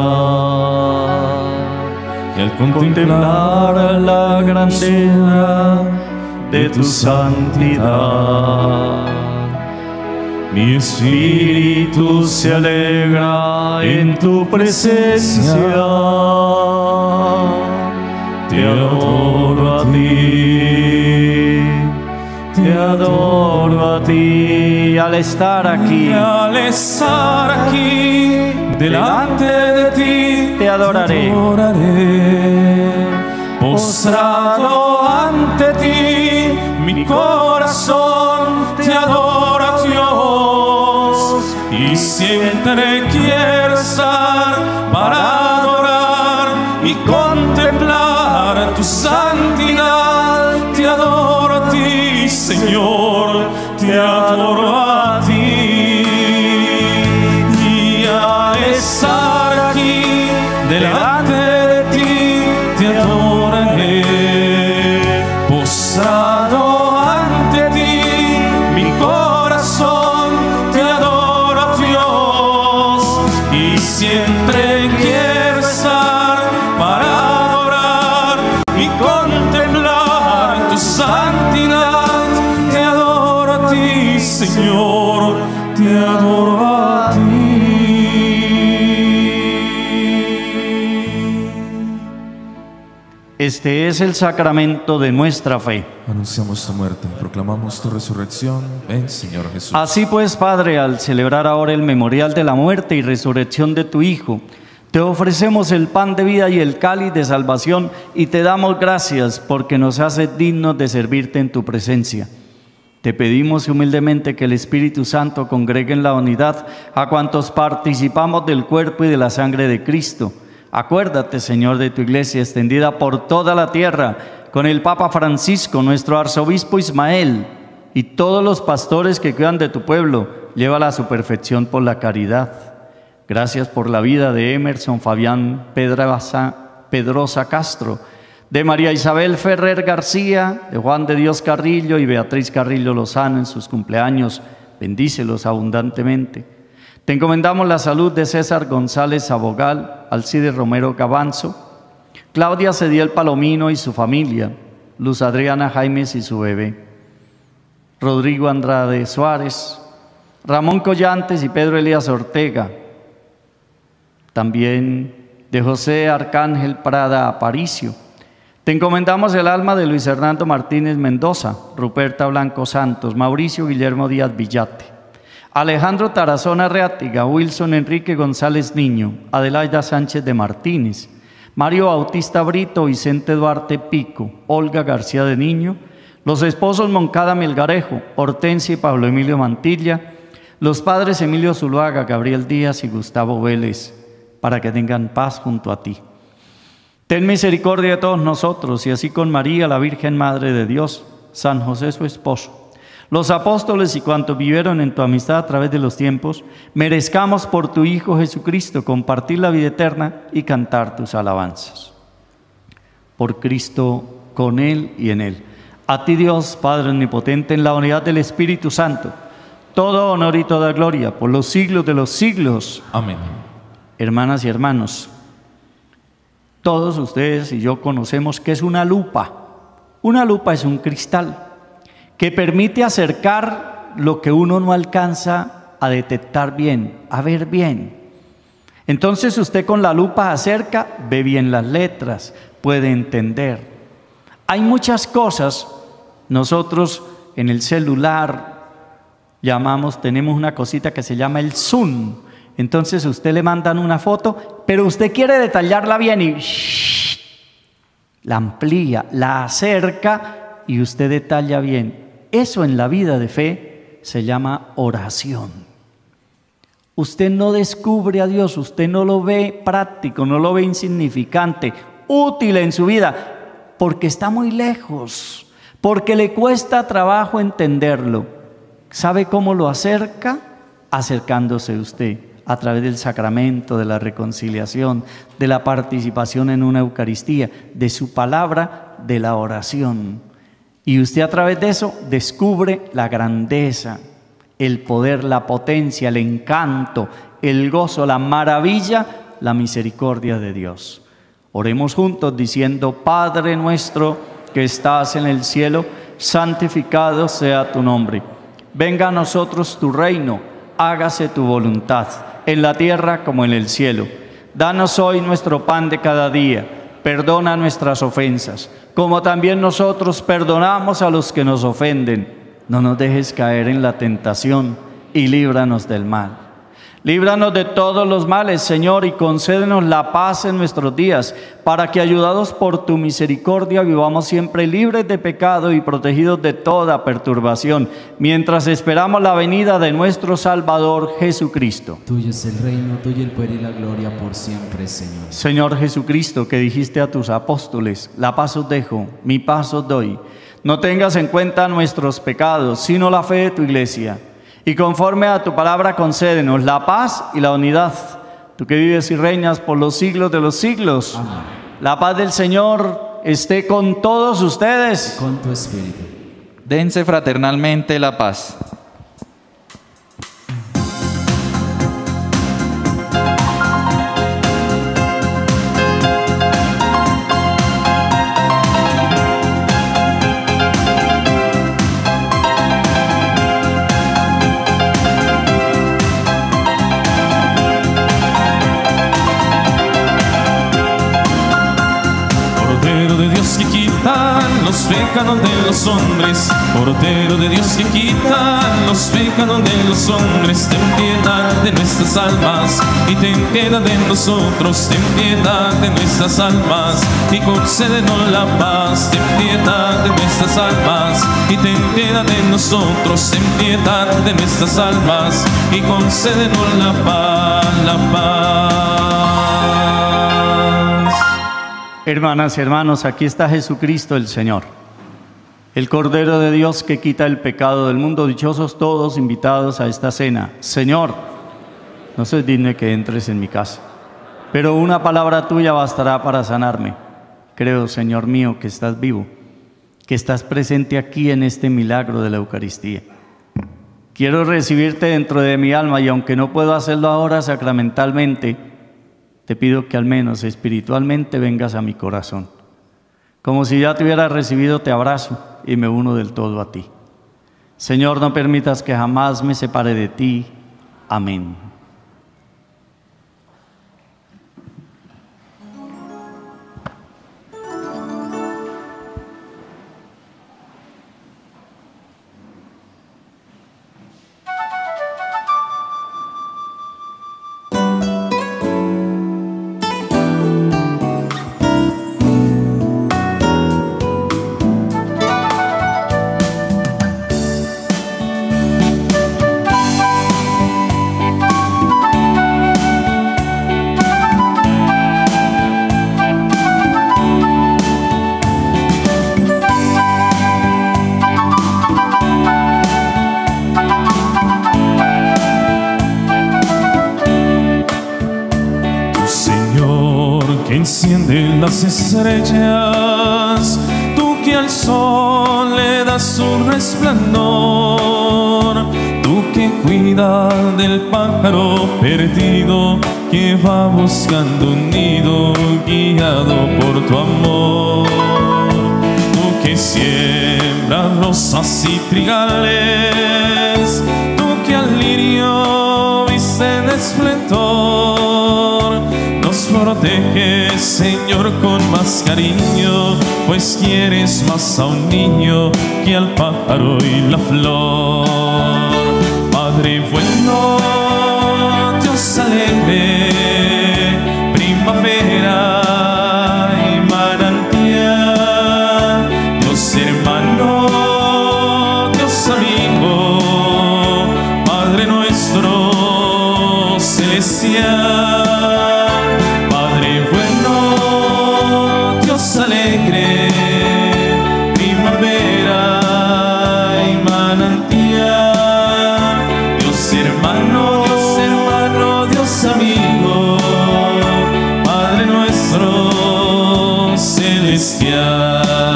A: y al
B: contemplar la grandeza de tu santidad,
A: mi
B: espíritu se alegra en tu presencia. Te adoro a ti, te adoro a ti. Al estar aquí,
A: al estar aquí delante de ti,
B: te adoraré.
A: te adoraré. Postrado ante ti, mi corazón te adora, Dios, y siempre quiero estar para adorar y contemplar tu santidad. Te adoro a ti, Señor, te adoro a ti. Y al estar aquí delante de ti, te adoraré. Postrado ante ti, mi corazón te adora, Dios, y siempre quiero estar para adorar y contemplar tu santidad. Te adoro a ti, Señor, te adoro a ti.
B: Este es el sacramento de nuestra fe.
A: Anunciamos tu muerte, proclamamos tu resurrección. Ven, Señor Jesús.
B: Así pues, Padre, al celebrar ahora el memorial de la muerte y resurrección de tu Hijo, te ofrecemos el pan de vida y el cáliz de salvación y te damos gracias porque nos haces dignos de servirte en tu presencia. Te pedimos humildemente que el Espíritu Santo congregue en la unidad a cuantos participamos del cuerpo y de la sangre de Cristo. Acuérdate, Señor, de tu iglesia extendida por toda la tierra, con el Papa Francisco, nuestro arzobispo Ismael, y todos los pastores que cuidan de tu pueblo. Llévala a su perfección por la caridad. Gracias por la vida de Emerson Fabián Pedrosa, Pedrosa Castro, de María Isabel Ferrer García, de Juan de Dios Carrillo y Beatriz Carrillo Lozano en sus cumpleaños. Bendícelos abundantemente. Te encomendamos la salud de César González Abogal, Alcide Romero Gavanzo, Claudia Cediel Palomino y su familia, Luz Adriana Jaimes y su bebé, Rodrigo Andrade Suárez, Ramón Collantes y Pedro Elías Ortega, también de José Arcángel Prada Aparicio. Te encomendamos el alma de Luis Hernando Martínez Mendoza, Ruperta Blanco Santos, Mauricio Guillermo Díaz Villate, Alejandro Tarazona Reátiga, Wilson Enrique González Niño, Adelaida Sánchez de Martínez, Mario Bautista Brito, Vicente Duarte Pico, Olga García de Niño, los esposos Moncada Melgarejo, Hortensia y Pablo Emilio Mantilla, los padres Emilio Zuluaga, Gabriel Díaz y Gustavo Vélez, para que tengan paz junto a ti. Ten misericordia de todos nosotros y así con María, la Virgen Madre de Dios, San José su esposo, los apóstoles y cuantos vivieron en tu amistad a través de los tiempos, merezcamos por tu Hijo Jesucristo compartir la vida eterna y cantar tus alabanzas. Por Cristo, con Él y en Él. A ti, Dios, Padre omnipotente, en la unidad del Espíritu Santo, todo honor y toda gloria por los siglos de los siglos.
A: Amén.
B: Hermanas y hermanos, todos ustedes y yo conocemos que es una lupa. Una lupa es un cristal que permite acercar lo que uno no alcanza a detectar bien, a ver bien. Entonces usted con la lupa acerca, ve bien las letras, puede entender. Hay muchas cosas, nosotros en el celular llamamos, tenemos una cosita que se llama el zoom. Entonces a usted le mandan una foto, pero usted quiere detallarla bien y shh, la amplía, la acerca y usted detalla bien. Eso en la vida de fe se llama oración. Usted no descubre a Dios, usted no lo ve práctico, no lo ve insignificante, útil en su vida, porque está muy lejos, porque le cuesta trabajo entenderlo. ¿Sabe cómo lo acerca? Acercándose usted a través del sacramento, de la reconciliación, de la participación en una Eucaristía, de su palabra, de la oración. Y usted a través de eso descubre la grandeza, el poder, la potencia, el encanto, el gozo, la maravilla, la misericordia de Dios. Oremos juntos diciendo: Padre nuestro que estás en el cielo, santificado sea tu nombre. Venga a nosotros tu reino, hágase tu voluntad, en la tierra como en el cielo. Danos hoy nuestro pan de cada día, perdona nuestras ofensas, como también nosotros perdonamos a los que nos ofenden. No nos dejes caer en la tentación y líbranos del mal. Líbranos de todos los males, Señor, y concédenos la paz en nuestros días, para que, ayudados por tu misericordia, vivamos siempre libres de pecado y protegidos de toda perturbación, mientras esperamos la venida de nuestro Salvador Jesucristo.
F: Tuyo es el reino, tuyo el poder y la gloria por siempre, Señor.
B: Señor Jesucristo, que dijiste a tus apóstoles: la paz os dejo, mi paz os doy. No tengas en cuenta nuestros pecados, sino la fe de tu iglesia. Y conforme a tu palabra concédenos la paz y la unidad. Tú que vives y reinas por los siglos de los siglos.
F: Amén.
B: La paz del Señor esté con todos ustedes.
F: Con tu espíritu.
E: Dense fraternalmente la paz.
A: Los pecados de los hombres, Cordero de Dios que quita los pecados de los hombres, ten piedad de nuestras almas y ten piedad de nosotros, ten piedad de nuestras almas y concédenos la paz, ten piedad de nuestras almas y ten piedad de nosotros, ten piedad de nuestras almas y concédenos la paz, la paz.
B: Hermanas y hermanos, aquí está Jesucristo el Señor, el Cordero de Dios que quita el pecado del mundo. Dichosos todos invitados a esta cena. Señor, no soy digno que entres en mi casa, pero una palabra tuya bastará para sanarme. Creo, Señor mío, que estás vivo, que estás presente aquí en este milagro de la Eucaristía. Quiero recibirte dentro de mi alma y aunque no puedo hacerlo ahora sacramentalmente, te pido que al menos espiritualmente vengas a mi corazón. Como si ya te hubiera recibido, te abrazo y me uno del todo a ti. Señor, no permitas que jamás me separe de ti. Amén.
A: Enciende las estrellas, tú que al sol le das su resplandor, tú que cuidas del pájaro perdido que va buscando un nido guiado por tu amor, tú que siembras siembras rosas y trigales, tú que al lirio viste de esplendor, nos proteges, Señor, con más cariño, pues quieres más a un niño que al pájaro y la flor. Padre bueno, Dios alegre, primavera y manantial, Dios hermano, Dios amigo, Padre nuestro celestial. Padre bueno, Dios alegre, primavera y manantial, Dios hermano, Dios hermano, Dios amigo, Padre nuestro celestial.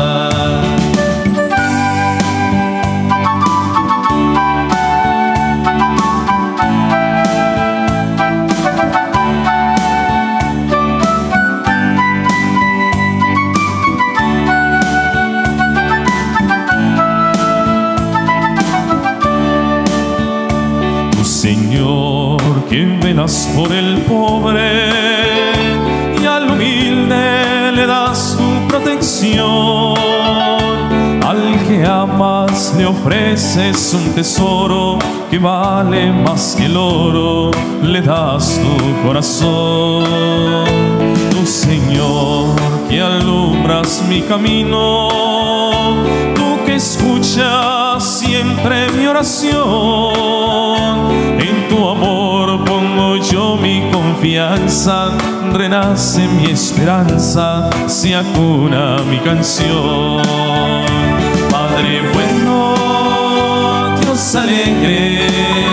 A: Tu Señor, que velas por el pobre y al humilde le das tu protección, al que amas le ofreces un tesoro que vale más que el oro, le das tu corazón. Tu Señor, que alumbras mi camino, tú que escuchas siempre mi oración, en tu amor pongo yo mi confianza, renace mi esperanza, se acuna mi canción. Padre bueno, Dios alegre,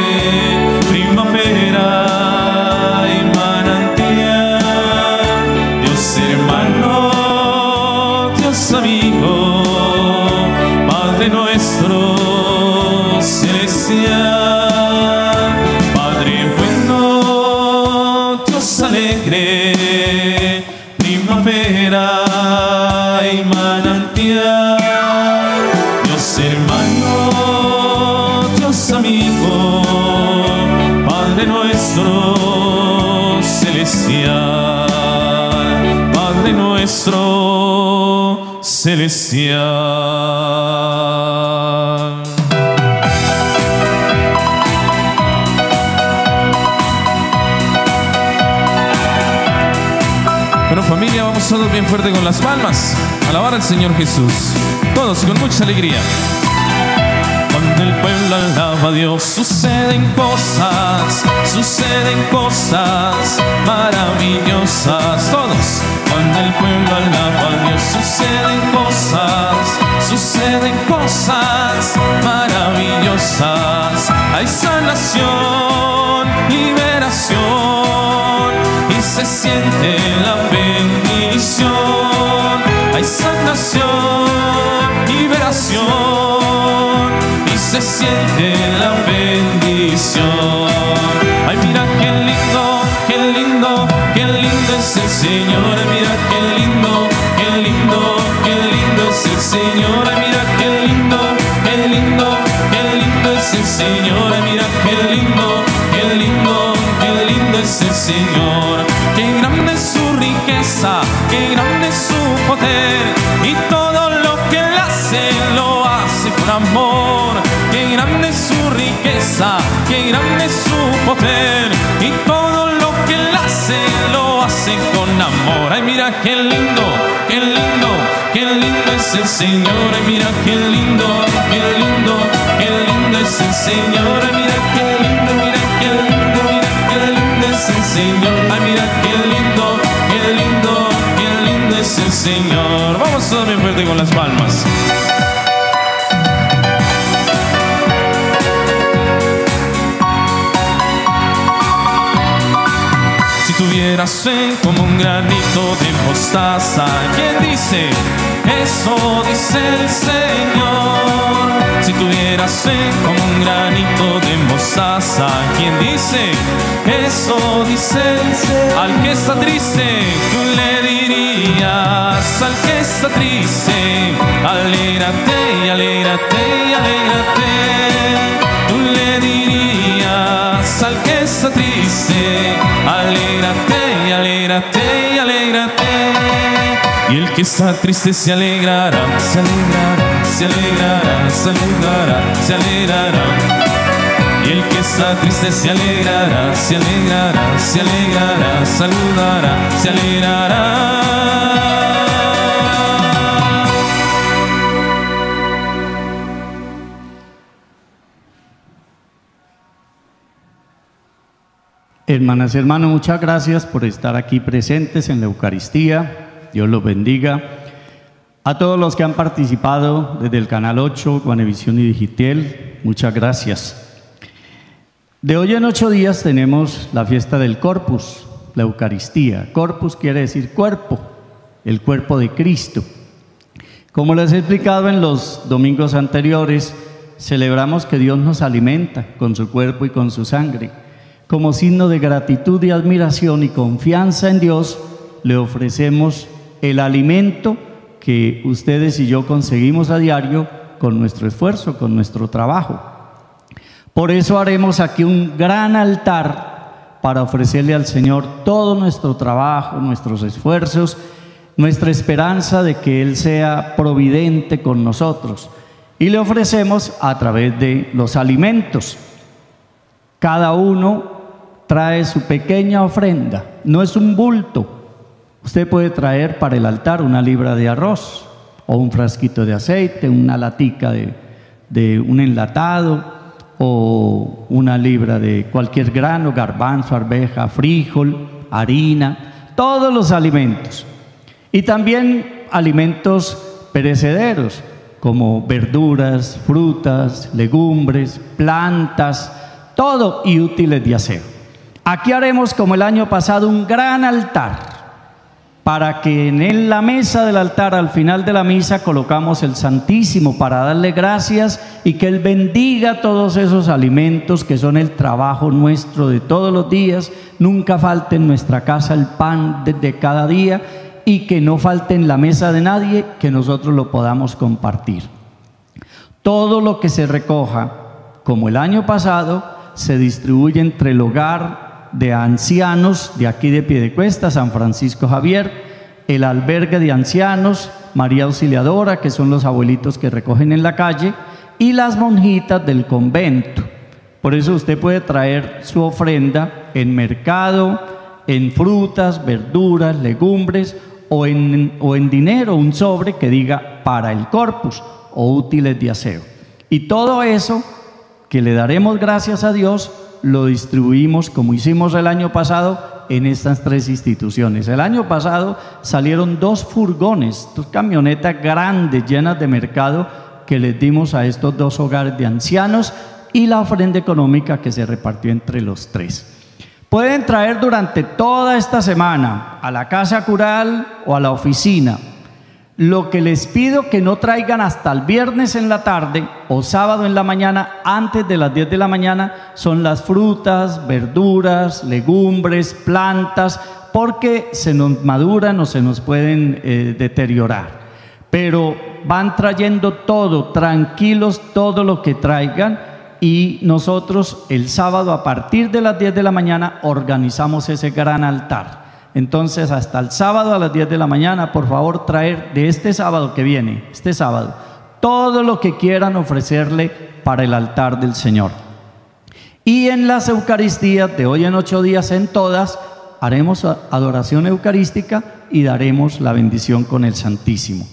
A: primavera y manantial, Dios hermano, Dios amigo, Padre nuestro celestial. Padre bueno, Dios alegre, primavera y manantial, Dios hermano, Dios amigo, Padre nuestro celestial, Padre nuestro celestial. Bueno, familia, vamos todos bien fuerte con las palmas, alabar al Señor Jesús, todos con mucha alegría. Cuando el pueblo alaba a Dios, suceden cosas, suceden cosas maravillosas. Todos. Cuando el pueblo alaba a Dios, suceden cosas, suceden cosas maravillosas. Hay sanación, liberación, y se siente la bendición. Hay sanación, liberación, y se siente la bendición. Ay, mira qué lindo, qué lindo, qué lindo es el Señor. Ay, mira qué lindo, qué lindo, qué lindo es el Señor. Ay, mira qué lindo, qué lindo, qué lindo es el Señor. Ay, mira qué lindo, qué lindo, qué lindo es el Señor. Qué grande es su riqueza, qué grande es su poder, y todo lo que Él hace, lo hace por amor. Qué grande es su riqueza, qué grande es su poder, y todo lo que Él hace, lo hace con amor. Ay, mira qué lindo, qué lindo, qué lindo es el Señor. Ay, mira qué lindo, qué lindo, qué lindo es el Señor. Ay, mira qué lindo, mira qué lindo, mira qué lindo es el Señor. Ay, mira qué lindo, qué lindo, qué lindo es el Señor. Vamos todos bien fuerte con las palmas. Si tuvieras fe como un granito de mostaza. ¿Quién dice? Eso dice el Señor. Si tuvieras fe como un granito de mostaza. ¿Quién dice? Eso dice el Señor. Al que está triste, tú le dirías. Al que está triste, alégrate, alégrate, alégrate. Tú le dirías al que está triste, alégrate, alégrate, alégrate. Y el que está triste se alegrará, se alegrará, se alegrará, se alegrará, se alegrará. Y el que está triste se alegrará, se alegrará, se alegrará, saludará, se alegrará.
B: Hermanas y hermanos, muchas gracias por estar aquí presentes en la Eucaristía. Dios los bendiga. A todos los que han participado desde el Canal ocho, Guanevisión y Digital, muchas gracias. De hoy en ocho días tenemos la fiesta del Corpus, la Eucaristía. Corpus quiere decir cuerpo, el cuerpo de Cristo. Como les he explicado en los domingos anteriores, celebramos que Dios nos alimenta con su cuerpo y con su sangre. Como signo de gratitud y admiración y confianza en Dios, le ofrecemos el alimento que ustedes y yo conseguimos a diario con nuestro esfuerzo, con nuestro trabajo. Por eso haremos aquí un gran altar para ofrecerle al Señor todo nuestro trabajo, nuestros esfuerzos, nuestra esperanza de que Él sea providente con nosotros. Y le ofrecemos a través de los alimentos. Cada uno trae su pequeña ofrenda, no es un bulto. Usted puede traer para el altar una libra de arroz, o un frasquito de aceite, una latica de, de un enlatado, o una libra de cualquier grano, garbanzo, arveja, frijol, harina, todos los alimentos. Y también alimentos perecederos, como verduras, frutas, legumbres, plantas, todo y útiles de aseo. Aquí haremos, como el año pasado, un gran altar, para que en la mesa del altar, al final de la misa, colocamos el Santísimo para darle gracias y que Él bendiga todos esos alimentos que son el trabajo nuestro de todos los días. Nunca falte en nuestra casa el pan de, de cada día, y que no falte en la mesa de nadie, que nosotros lo podamos compartir. Todo lo que se recoja, como el año pasado, se distribuye entre el hogar de ancianos de aquí de Piedecuesta, San Francisco Javier, el albergue de ancianos, María Auxiliadora, que son los abuelitos que recogen en la calle, y las monjitas del convento. Por eso usted puede traer su ofrenda en mercado, en frutas, verduras, legumbres, o en, o en dinero, un sobre que diga para el Corpus o útiles de aseo. Y todo eso que le daremos gracias a Dios, lo distribuimos como hicimos el año pasado en estas tres instituciones. El año pasado salieron dos furgones, dos camionetas grandes llenas de mercado que les dimos a estos dos hogares de ancianos, y la ofrenda económica que se repartió entre los tres. Pueden traer durante toda esta semana a la casa cural o a la oficina. Lo que les pido que no traigan hasta el viernes en la tarde o sábado en la mañana, antes de las diez de la mañana, son las frutas, verduras, legumbres, plantas, porque se nos maduran o se nos pueden eh, deteriorar. Pero van trayendo todo, tranquilos, todo lo que traigan, y nosotros el sábado a partir de las diez de la mañana organizamos ese gran altar. Entonces, hasta el sábado a las diez de la mañana, por favor, traer de este sábado que viene, este sábado, todo lo que quieran ofrecerle para el altar del Señor. Y en las Eucaristías de hoy en ocho días, en todas, haremos adoración eucarística y daremos la bendición con el Santísimo.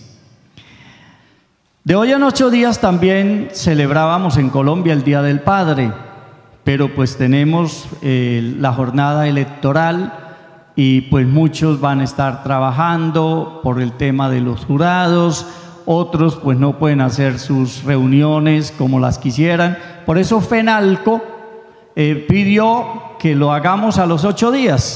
B: De hoy en ocho días también celebrábamos en Colombia el Día del Padre, pero pues tenemos eh, la jornada electoral, y pues muchos van a estar trabajando por el tema de los jurados, otros pues no pueden hacer sus reuniones como las quisieran. Por eso FENALCO eh, pidió que lo hagamos a los ocho días,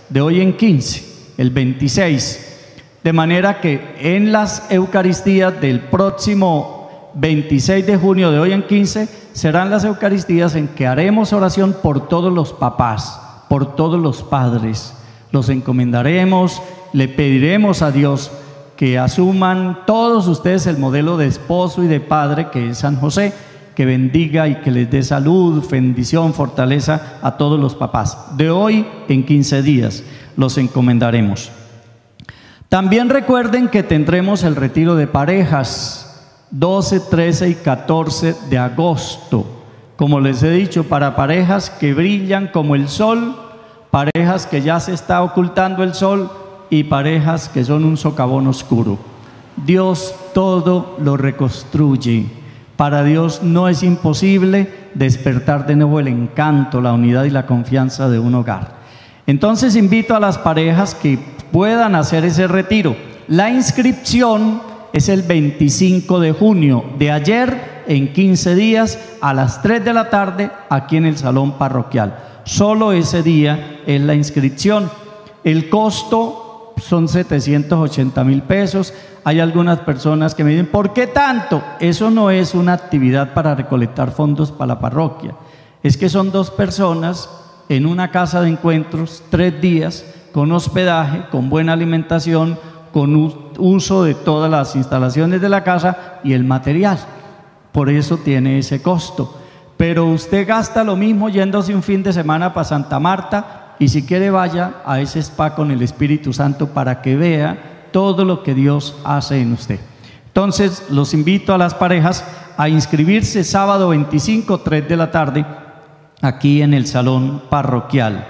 B: de hoy en quince, el veintiséis. De manera que en las Eucaristías del próximo veintiséis de junio, de hoy en quince, serán las Eucaristías en que haremos oración por todos los papás, por todos los padres. Los encomendaremos, le pediremos a Dios que asuman todos ustedes el modelo de esposo y de padre que es San José, que bendiga y que les dé salud, bendición, fortaleza a todos los papás. De hoy en quince días los encomendaremos. También recuerden que tendremos el retiro de parejas, doce, trece y catorce de agosto. Como les he dicho, para parejas que brillan como el sol, parejas que ya se está ocultando el sol y parejas que son un socavón oscuro. Dios todo lo reconstruye. Para Dios no es imposible despertar de nuevo el encanto, la unidad y la confianza de un hogar. Entonces invito a las parejas que puedan hacer ese retiro. La inscripción es el veinticinco de junio, de ayer, en quince días, a las tres de la tarde, aquí en el salón parroquial. Solo ese día es la inscripción. El costo son setecientos ochenta mil pesos. Hay algunas personas que me dicen, ¿por qué tanto? Eso no es una actividad para recolectar fondos para la parroquia. Es que son dos personas en una casa de encuentros, tres días, con hospedaje, con buena alimentación, con uso de todas las instalaciones de la casa y el material. Por eso tiene ese costo. Pero usted gasta lo mismo yéndose un fin de semana para Santa Marta, y si quiere vaya a ese spa con el Espíritu Santo para que vea todo lo que Dios hace en usted. Entonces los invito a las parejas a inscribirse sábado veinticinco, tres de la tarde, aquí en el salón parroquial.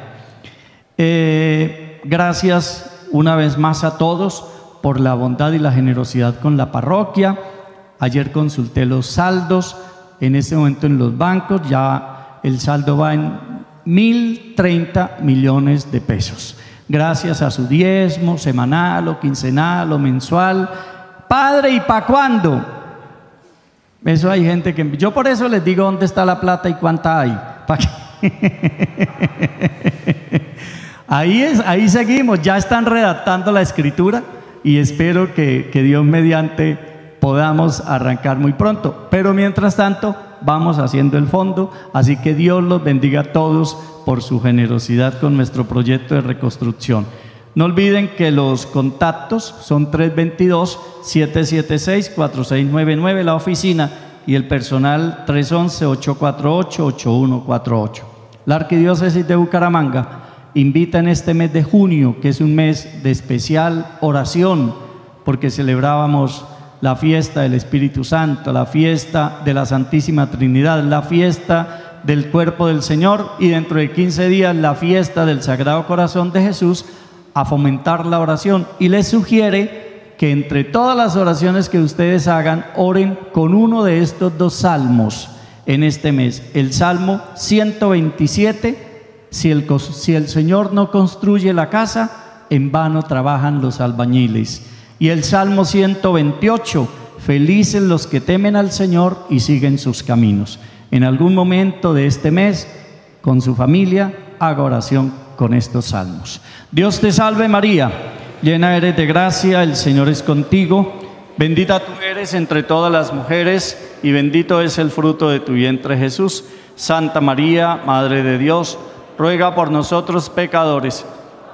B: Eh, gracias una vez más a todos por la bondad y la generosidad con la parroquia. Ayer consulté los saldos, en este momento en los bancos ya el saldo va en mil treinta millones de pesos. Gracias a su diezmo semanal o quincenal o mensual. Padre, ¿y para cuándo? Eso hay gente que... Yo por eso les digo dónde está la plata y cuánta hay. ¿Para qué? Ahí, es, ahí seguimos, ya están redactando la escritura y espero que, que Dios mediante podamos arrancar muy pronto. Pero mientras tanto vamos haciendo el fondo, así que Dios los bendiga a todos por su generosidad con nuestro proyecto de reconstrucción. No olviden que los contactos son tres dos dos, siete siete seis, cuatro seis nueve nueve, la oficina, y el personal tres once, ocho cuatro ocho, ocho uno cuatro ocho. La Arquidiócesis de Bucaramanga invita en este mes de junio, que es un mes de especial oración, porque celebrábamos la fiesta del Espíritu Santo, la fiesta de la Santísima Trinidad, la fiesta del cuerpo del Señor, y dentro de quince días la fiesta del Sagrado Corazón de Jesús, a fomentar la oración. Y les sugiere que entre todas las oraciones que ustedes hagan, oren con uno de estos dos salmos en este mes. El Salmo ciento veintisiete, si el, si el Señor no construye la casa, en vano trabajan los albañiles. Y el Salmo ciento veintiocho, felices los que temen al Señor y siguen sus caminos. En algún momento de este mes, con su familia, haga oración con estos salmos. Dios te salve María, llena eres de gracia, el Señor es contigo, bendita tú eres entre todas las mujeres y bendito es el fruto de tu vientre Jesús. Santa María, Madre de Dios, ruega por nosotros pecadores.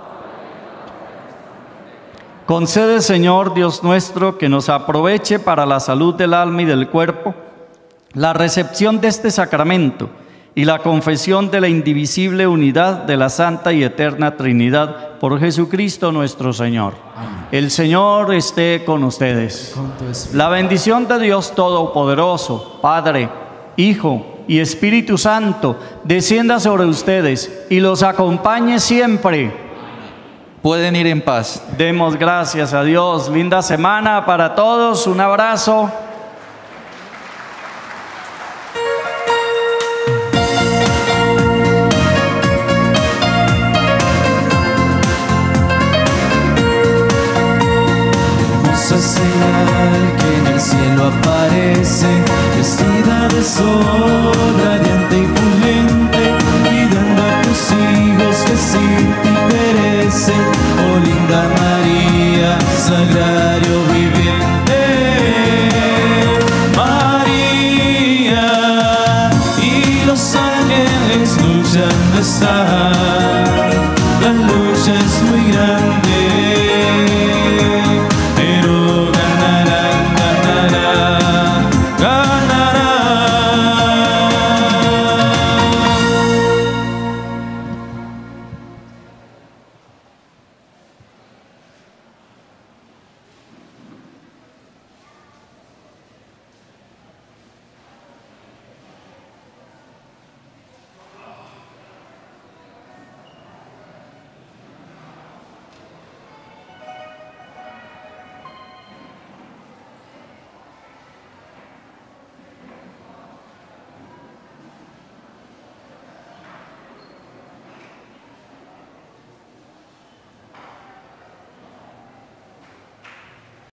B: Concede, Señor Dios nuestro, que nos aproveche para la salud del alma y del cuerpo la recepción de este sacramento y la confesión de la indivisible unidad de la Santa y Eterna Trinidad por Jesucristo nuestro Señor. Amén. El Señor esté con ustedes. Con la bendición de Dios Todopoderoso, Padre, Hijo y Espíritu Santo, descienda sobre ustedes y los acompañe siempre.
E: Pueden ir en paz.
B: Demos gracias a Dios. Linda semana para todos. Un abrazo.
F: Señal que en el cielo aparece, vestida de sol, radiante y fulgente, cuidando a tus hijos que sin ti perecen. empezar. La lucha es muy grande.